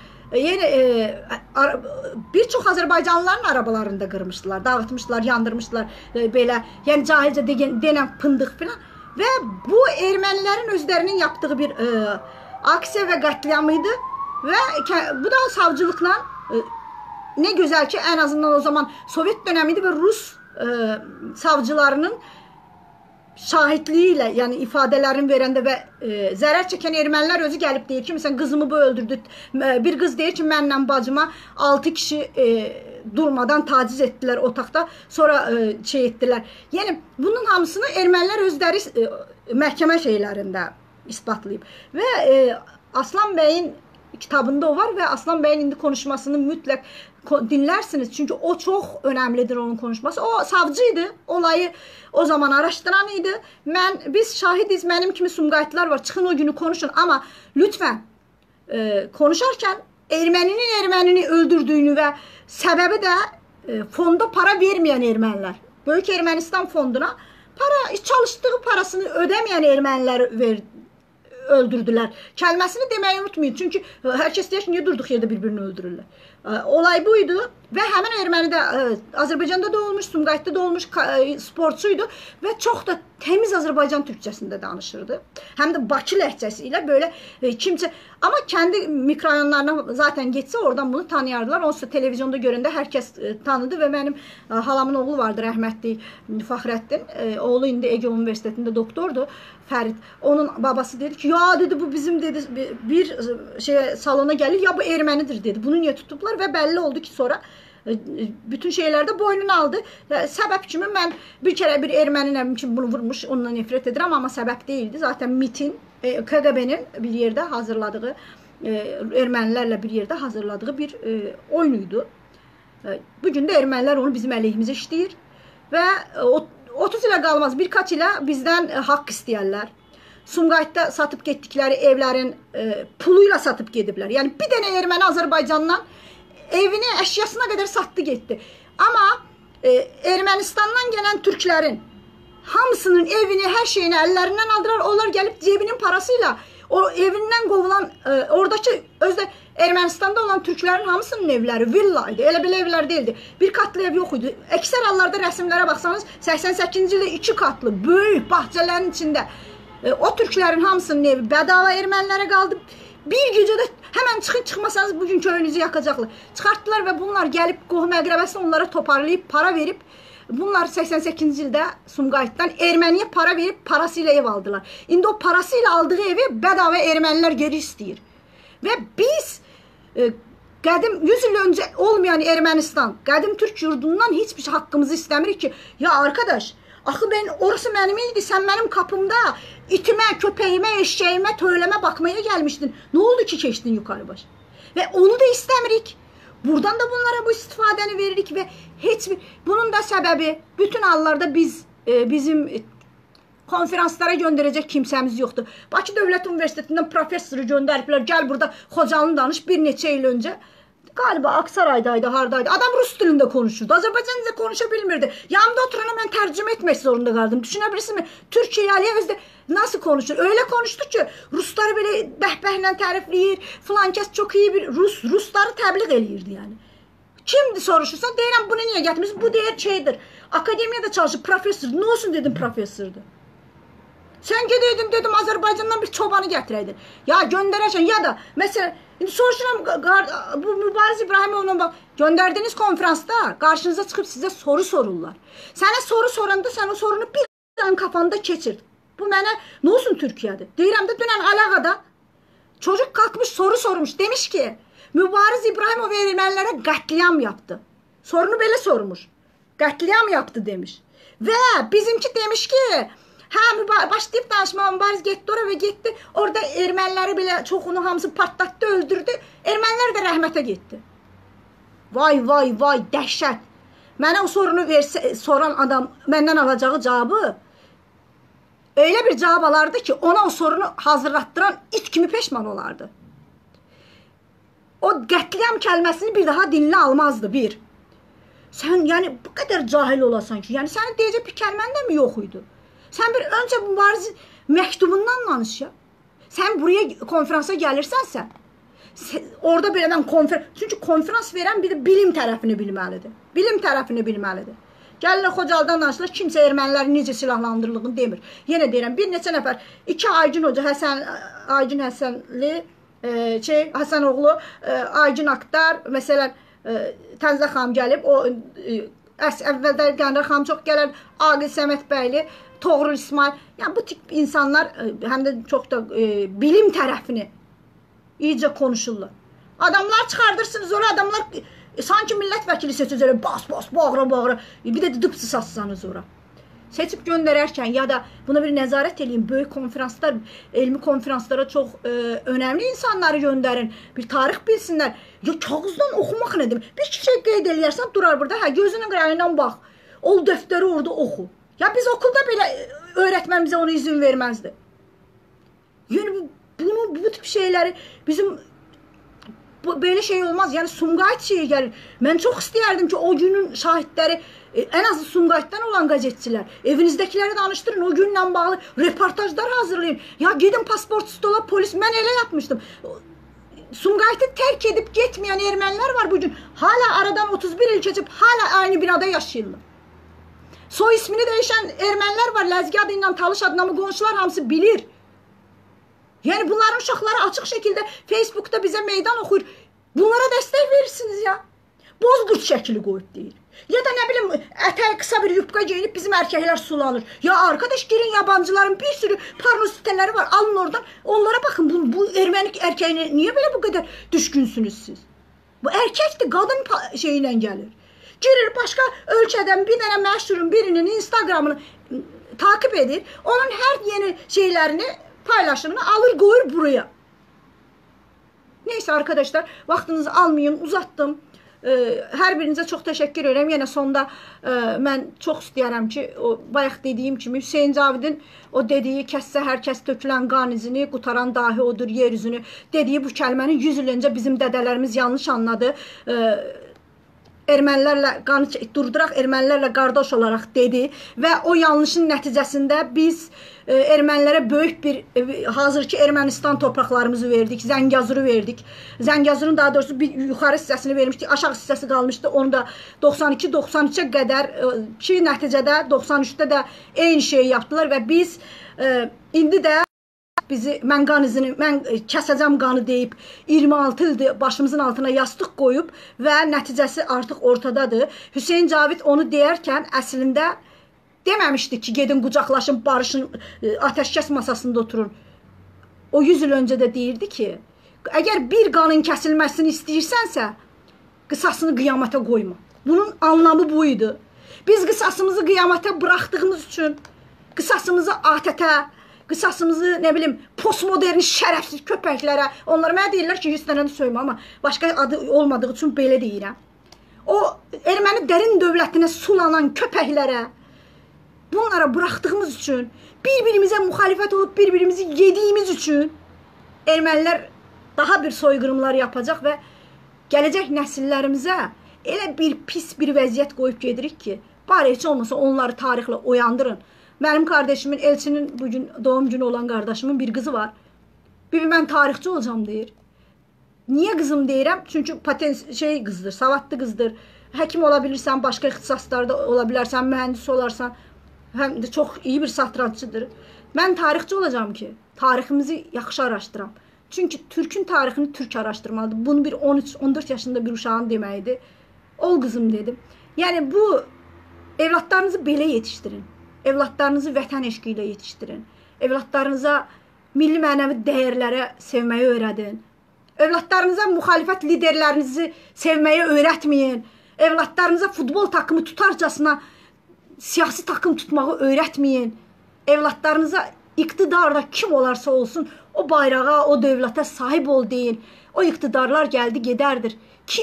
S1: Bir çox Azərbaycanlıların arabalarını da qırmışdılar, dağıtmışdılar, yandırmışdılar belə. Yəni cahilcə denən pındıq falan. Və bu ermənilərin özlərinin yaptığı bir aksiya və qətliam idi. Və bu da savcılıqla nə gözəl ki, ən azından o zaman Sovet dönəmiydi və Rus savcılarının şahidliyi ilə, yəni ifadələrini verəndə və zərər çəkən ermənilər özü gəlib deyir ki, məsələn, qızımı bu öldürdü. Bir qız deyir ki, mənlə bacıma 6 kişi durmadan taciz etdilər otaqda, sonra şey etdilər. Yəni, bunun hamısını ermənilər özləri məhkəmə şeylərində isbatlayıb. Və Aslan bəyin kitabında o var və Aslan bəyin indi konuşmasını mütləq dinlərsiniz. Çünki o çox önəmlidir onun konuşması. O savcıydı. Olayı o zaman araşdıran idi. Biz şahidiz. Mənim kimi Sumqayıtlılar var. Çıxın o günü konuşun. Amma lütfən konuşarkən ermənini öldürdüyünü və səbəbi də fonda para verməyən ermənilər. Böyük Ermənistan fonduna çalışdığı parasını ödəməyən erməniləri öldürdülər. Kəlməsini deməyi unutmayın. Çünki hər kəs deyir ki, niyə durduq yerdə bir-birini öldürürlər. Olay buydu və həmin erməni də Azərbaycanda da olmuş, Sumqayıtda da olmuş sporçuydu və çox da təmiz Azərbaycan türkçəsində danışırdı. Həm də Bakı ləhcəsi ilə belə kimsə, amma kəndi mikrorayonlarına zaten getsə oradan bunu tanıyardılar. Onsuz da televizyonda görəndə hər kəs tanıdı və mənim halamın oğlu vardı, rəhmətli Fəxrəddin. Oğlu indi Ege Universitetində doktordu, Fərid. Onun babası dedi ki, ya dedi bu bizim dedi bir salona gəlir, ya bu ermənidir dedi. Bunu niyə tutublar və bəlli oldu ki sonra Bütün şeylərdə boynunu aldı. Səbəb kimi mən bir kərə bir erməni kimi bunu vurmuş, ondan nefret edirəm, amma səbəb deyildi. Zaten MİT-in, KGB-nin bir yerdə hazırladığı, ermənilərlə bir yerdə hazırladığı bir oyun idi. Bugün də ermənilər onu bizim əleyhimizə işləyir və 30 ilə qalmaz birkaç ilə bizdən haqq istəyərlər. Sumqayıtda satıb getdikləri evlərin puluyla satıb gediblər. Yəni bir dənə erməni Azərbaycandan evini, əşyasına qədər satdı getdi. Amma Ermənistandan gələn türklərin hamısının evini, hər şeyini əllərindən aldılar. Onlar gəlib cebinin parasıyla o evindən qovulan, oradakı özdə Ermənistanda olan türklərin hamısının evləri villa idi. Elə belə evlər deyildi. Bir katlı ev yox idi. Əksər hallarda rəsmlərə baxsanız 88-ci ildə 2 katlı, böyük bağçələrin içində o türklərin hamısının evi bədava ermənilərə qaldı. Bir gecədə həmən çıxın çıxmasanız bugün köyünüzü yakacaqlar. Çıxartdılar və bunlar gəlib qohum əqrəbəsi onlara toparlayıb, para verib, bunlar 88-ci ildə Sumqayıtdan erməniyə para verib, parasıyla ev aldılar. İndi o parasıyla aldığı evi bədava ermənilər geri istəyir. Və biz qədim 100 il öncə olmayan Ermənistan, qədim Türk yurdundan heç bir haqqımızı istəmirik ki, ya arkadaş, axı orası mənim idi, sən mənim qapımda itimə, köpəyimə, eşeğimə, töyləmə baxmaya gəlmişdin. Nə oldu ki, keçdin yukarı baş? Və onu da istəmirik. Buradan da bunlara bu istifadəni veririk və heç bir, bunun da səbəbi bütün hallarda bizim konferanslara göndərəcək kimsəmiz yoxdur. Bakı Dövlət Universitetindən professoru göndəriblər, gəl burada Xocalını danış. Bir neçə il öncə galiba Aksaraydaydı, hardaydı. Adam Rus dilində konuşurdu. Azərbaycanca konuşa bilmirdi. Yanımda oturana mən tərcümə etmək zorunda qaldım. Düşünə bilirsiniz mi? Türkiyəliyə özdə nasıl konuşur? Öyle konuşdu ki, Rusları belə bəhbəhlə tərifləyir. Filan kəs çox iyi bir Rusları təbliğ eləyirdi yəni. Kimdir soruşursa, deyirəm bunu niyə gətirmişsiniz? Bu deyir şeydir. Akademiyada çalışır, professor. Nə olsun dedim professordur. Sən gedəydin dedim Azərbaycandan bir çobanı gətirəydin. Ya göndərəcəksən ya da məsələn indi soruşuram bu Mübariz İbrahimovla bax göndərdiyiniz konferansda qarşınıza çıxıb sizə soru sorurlar. Sənə soru soranda sən o sorunu bir an kafanda keçir. Bu mənə nə olsun Türkiyədir? Deyirəm də dünən Əlağada çocuk qalxmış soru sormuş. Demiş ki Mübariz İbrahimov ermənilərə qətliam yaptı. Sorunu belə sormuş. Qətliam yaptı demiş. Və bizimki demiş ki başlayıb danışmağa Mübariz getdi oraya və getdi. Orada erməniləri belə çoxunu hamısı partlatdı, öldürdü. Ermənilər də rəhmətə getdi. Vay, vay, vay, dəhşət. Mənə o sorunu soran adam məndən alacağı cavabı öyle bir cavab alardı ki, ona o sorunu hazırlattıran it kimi peşman olardı. O qətliam kəlməsini bir daha dilinə almazdı, bir. Sən, yəni, bu qədər cahil olasan ki, yəni, sənin deyəcək bir kəlmən də mi yox idi? Sən bir öncə Mübariz məktubundan danış ya. Sən buraya konferansa gəlirsənsə, orada belədən çünki konferans verən bir də bilim tərəfini bilməlidir. Bilim tərəfini bilməlidir. Gəlirlər Xocaldan danışırlar, kimsə ermənilərin necə silahlandırıldığını demir. Yenə deyirəm, bir neçə nəfər, 2 Aygün Hoca, Aygün Həsənli, Həsənoğlu, Aygün Aktar, məsələn, Tənzə xanım gəlib, o əvvəldə Qəndər xanım çox gələn, Aqil Səməd bəyli, Toğrul İsmail, yəni bu tip insanlar həm də çox da bilim tərəfini iyice konuşurlar. Adamlar çıxardırsınız, ora adamlar sanki millət vəkili seçəcəklər, bas, bağıra, bir də dıpsı satsanız ora. Seçib göndərərkən ya da buna bir nəzarət eləyin, böyük konferanslar, elmi konferanslara çox önəmli insanları göndərin, bir tarix bilsinlər. Ya kağızdan oxumaq nə demək? Bir şey qeyd eləyərsən, durar burada, gözünün qırağından bax, o dəftəri orada oxu. Ya biz okulda belə öğretmen bize ona izin vermezdi. Yani bu tip şeyleri bizim böyle şey olmaz. Yani Sumqayıt şeyi gəlir. Mən çox istəyərdim ki o günün şahitləri en az Sumqayıtdan olan gazetçiler evinizdəkiləri danıştırın. O günlə bağlı reportajlar hazırlayın. Ya gidin pasport stola polis. Mən elə yapmışdım. Sumqayıtı terk edip getməyən ermənilər var bugün. Hala aradan 31 il keçib hala aynı binada yaşayırlar. Soy ismini değişen ermənilər var. Ləzgi adıyla, Talış adına mı qonşular hamısı bilir. Yani bunların uşaqları açıq şəkildə Facebook'ta bize meydan oxuyur. Bunlara dəstək verirsiniz ya. Bozqurt şəkili qoyub deyir. Ya da ne bileyim ətəyə qısa bir yubka geyinib bizim erkekler sulanır. Ya arkadaş girin yabancıların bir sürü porno siteleri var. Alın oradan. Onlara bakın bu erməni erkeğine niye böyle bu kadar düşkünsünüz siz? Bu erkəkdir, qadın şeylə gəlir. Girir başqa ölkədən bir dənə məşhurun birinin Instagramını takip edir. Onun hər yeni şeylərini, paylaşımını alır, qoyur buraya. Neyse arkadaşlar, vaxtınızı almayın, uzatdım. Hər birinizə çox təşəkkür edirəm. Yenə sonda mən çox istəyərəm ki, o bayaq dediyim kimi Hüseyin Cavidin o dediyi kəssə hər kəs tökülən qan izini, qutaran dahi odur yer üzünü dediyi bu kəlməni 100 il öncə bizim dədələrimiz yanlış anladı. Ermənilərlə qanı durduraq, ermənilərlə qardaş olaraq dedi və o yanlışın nəticəsində biz ermənilərə böyük bir hazırki Ermənistan torpaqlarımızı verdik, Zəngəzuru verdik. Zəngəzurun daha doğrusu bir yuxarı hissəsini vermişdik, aşağı hissəsi qalmışdı. Onu da 92-93-ə qədər ki, nəticədə 93-də də eyni şeyi yaptılar və biz indi də mən qan izini, mən kəsəcəm qanı deyib 26 ildir başımızın altına yastıq qoyub və nəticəsi artıq ortadadır. Hüseyin Cavid onu deyərkən əslində deməmişdi ki, gedin qucaqlaşın, barışın, ateşkəs masasında oturun. O 100 il öncə də deyirdi ki, əgər bir qanın kəsilməsini istəyirsənsə, qısasını qiyamətə qoyma. Bunun anlamı bu idi. Biz qısasımızı qiyamətə buraxdığımız üçün, qısasımızı ATƏT-ə, qısasımızı, nə bilim, postmodern şərəfsiz köpəklərə, onlara mənə deyirlər ki, 100 dənəni söymə, amma başqa adı olmadığı üçün belə deyirəm. O, erməni dərin dövlətinə sulanan köpəklərə, bunlara buraxdığımız üçün, bir-birimizə müxalifət olub, bir-birimizi yediyimiz üçün ermənilər daha bir soyqırımlar yapacaq və gələcək nəsillərimizə elə bir pis bir vəziyyət qoyub gedirik ki, bari heç olmasa onları tarixlə oyandırın. Mənim qardaşımın, Elçinin bugün doğum günü olan qardaşımın bir qızı var. Bibi, mən tarixçi olacağım deyir. Niyə qızım deyirəm? Çünki qızdır, savadlı qızdır. Həkim ola bilirsən, başqa ixtisaslarda ola bilərsən, mühəndis olarsan. Həm də çox iyi bir satrançıdır. Mən tarixçi olacağım ki, tariximizi yaxşı araşdıram. Çünki Türkün tarixini Türk araşdırmalıdır. Bunu bir 13-14 yaşında bir uşağın deməyidir. Ol qızım dedim. Yəni bu, evlatlarınızı belə yetişdirin. Evlatlarınızı vətən eşqi ilə yetişdirin. Evlatlarınıza milli mənəvi dəyərlərə sevməyi öyrədin. Evlatlarınıza müxalifət liderlərinizi sevməyi öyrətməyin. Evlatlarınıza futbol takımı tutarcasına siyasi takım tutmağı öyrətməyin. Evlatlarınıza iqtidarda kim olarsa olsun o bayrağa, o dövlətə sahib ol deyin. O iqtidarlar gəldi, gedərdir.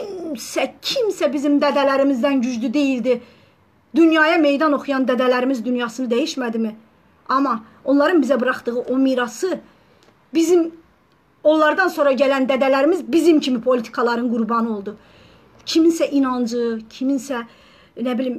S1: Kimsə bizim dədələrimizdən güclü deyildi. Dünyaya meydan oxuyan dədələrimiz dünyasını dəyişmədimi? Amma onların bizə buraxdığı o mirası bizim, onlardan sonra gələn dədələrimiz bizim kimi politikaların qurbanı oldu. Kiminsə inancı, kiminsə, nə bilim,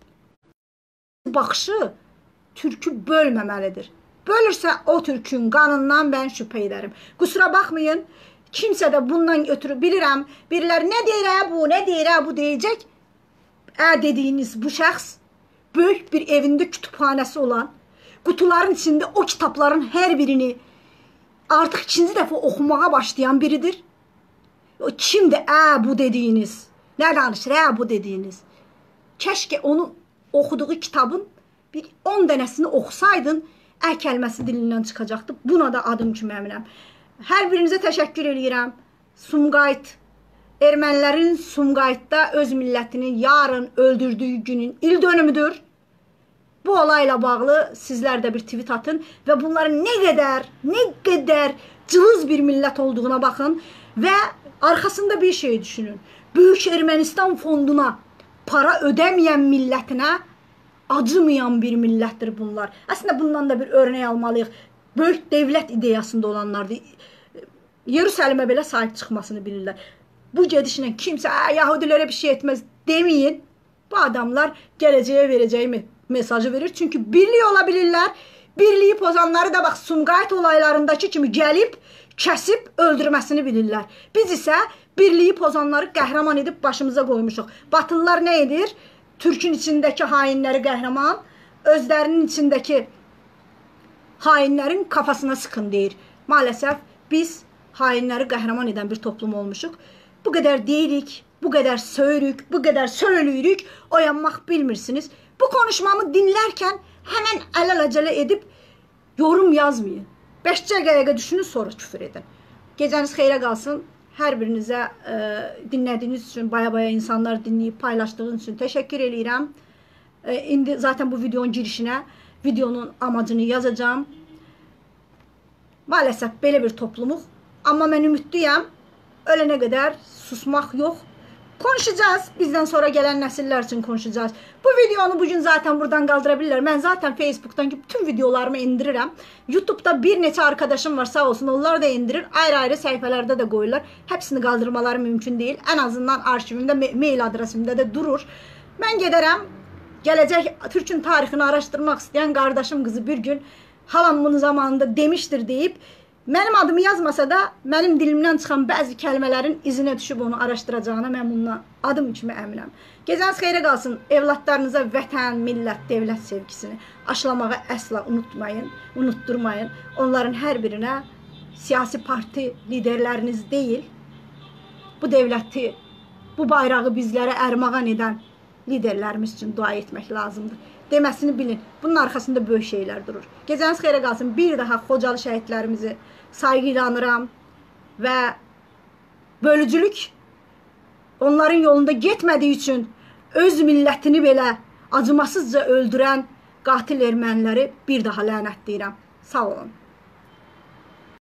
S1: baxışı Türkü bölməməlidir. Bölürsə o Türkün qanından mən şübhə edərim. Qusura baxmayın, kimsə də bundan ötürü bilirəm, biriləri nə deyir bu, nə deyir bu deyəcək. Dediyiniz bu şəxs böyük bir evində kütüphanəsi olan, qutuların içində o kitabların hər birini artıq ikinci dəfə oxumağa başlayan biridir. O kimdir bu dediyiniz? Nə danışır bu dediyiniz? Kəşke onun oxuduğu kitabın bir 10 dənəsini oxusaydın, kəlməsi dilindən çıxacaqdı. Buna da adım kimi əminəm. Hər birinizə təşəkkür edirəm. Sumqayıt, ermənilərin Sumqayıtda öz millətini yarın öldürdüyü günün il dönümüdür. Bu olayla bağlı sizlər də bir tweet atın və bunların nə qədər cılız bir millət olduğuna baxın və arxasında bir şey düşünün. Böyük Ermənistan fonduna para ödəməyən millətinə acımayan bir millətdir bunlar. Əslində bundan da bir örnek almalıyıq. Böyük devlət ideyasında olanlardır. Yerusəlimə belə sahib çıxmasını bilirlər. Bu gedişlə kimsə Yahudilərə bir şey etməz deməyin. Bu adamlar gələcəyə verəcəyi mesajı verir. Çünki birlik ola bilirlər. Birliyi pozanları da bax Sumqayıt olaylarındakı kimi gəlib, kəsib öldürməsini bilirlər. Biz isə birliyi pozanları qəhrəman edib başımıza qoymuşuq. Batılılar nə edir? Türkün içindəki hainləri qəhrəman, özlərinin içindəki hainlərin kafasına sıxın deyir. Maalesef biz hainləri qəhrəman edən bir toplum olmuşuq. Bu qədər deyirik, bu qədər söyürük, bu qədər söylüyürük, oyanmaq bilmirsiniz. Bu konuşmamı dinlərkən həmən ələləcələ edib yorum yazmayın. 5 dəqiqə düşünün, sonra küfür edin. Gecəniz xeyrə qalsın. Hər birinizə dinlədiyiniz üçün, baya insanlar dinləyib paylaşdığınız üçün təşəkkür edirəm. İndi zaten bu videonun girişinə videonun amacını yazacağım. Maalesef belə bir toplumuq. Amma mən ümidliyəm. Ölənə qədər susmaq yox. Konuşacağız. Bizdən sonra gələn nəsillər üçün konuşacağız. Bu videonu bugün zaten buradan qaldıra bilirlər. Mən zaten Facebook'dan bütün videolarımı indirirəm. YouTube'da bir neçə arkadaşım var, sağ olsun. Onlar da indirir. Ayrı-ayrı səhifələrdə də qoyurlar. Həpsini qaldırmaları mümkün deyil. Ən azından arşivimdə, mail adresimdə də durur. Mən gedərəm. Gələcək Türkün tarixini araşdırmaq istəyən qardaşım qızı bir gün halam bunu zamanında demiştir deyib, mənim adımı yazmasa da mənim dilimdən çıxan bəzi kəlmələrin izinə düşüb onu araşdıracağına mən bununla adım kimi əminəm. Gecəniz xeyrə qalsın. Evlatlarınıza vətən, millət, dövlət sevgisini aşılamağı əsla unutmayın, unutturmayın. Onların hər birinə siyasi parti liderləriniz deyil, bu dövləti, bu bayrağı bizlərə ərmağan edən liderlərimiz üçün dua etmək lazımdır. Deməsini bilin. Bunun arxasında böyük şeylər durur. Gecəniz xeyrə qalsın. Bir daha Xocalı şəhidlərimizi saygı ilə anıram və bölücülük onların yolunda getmədiyi üçün öz millətini belə acımasızca öldürən qatil erməniləri bir daha lənətləyirəm. Sağ olun.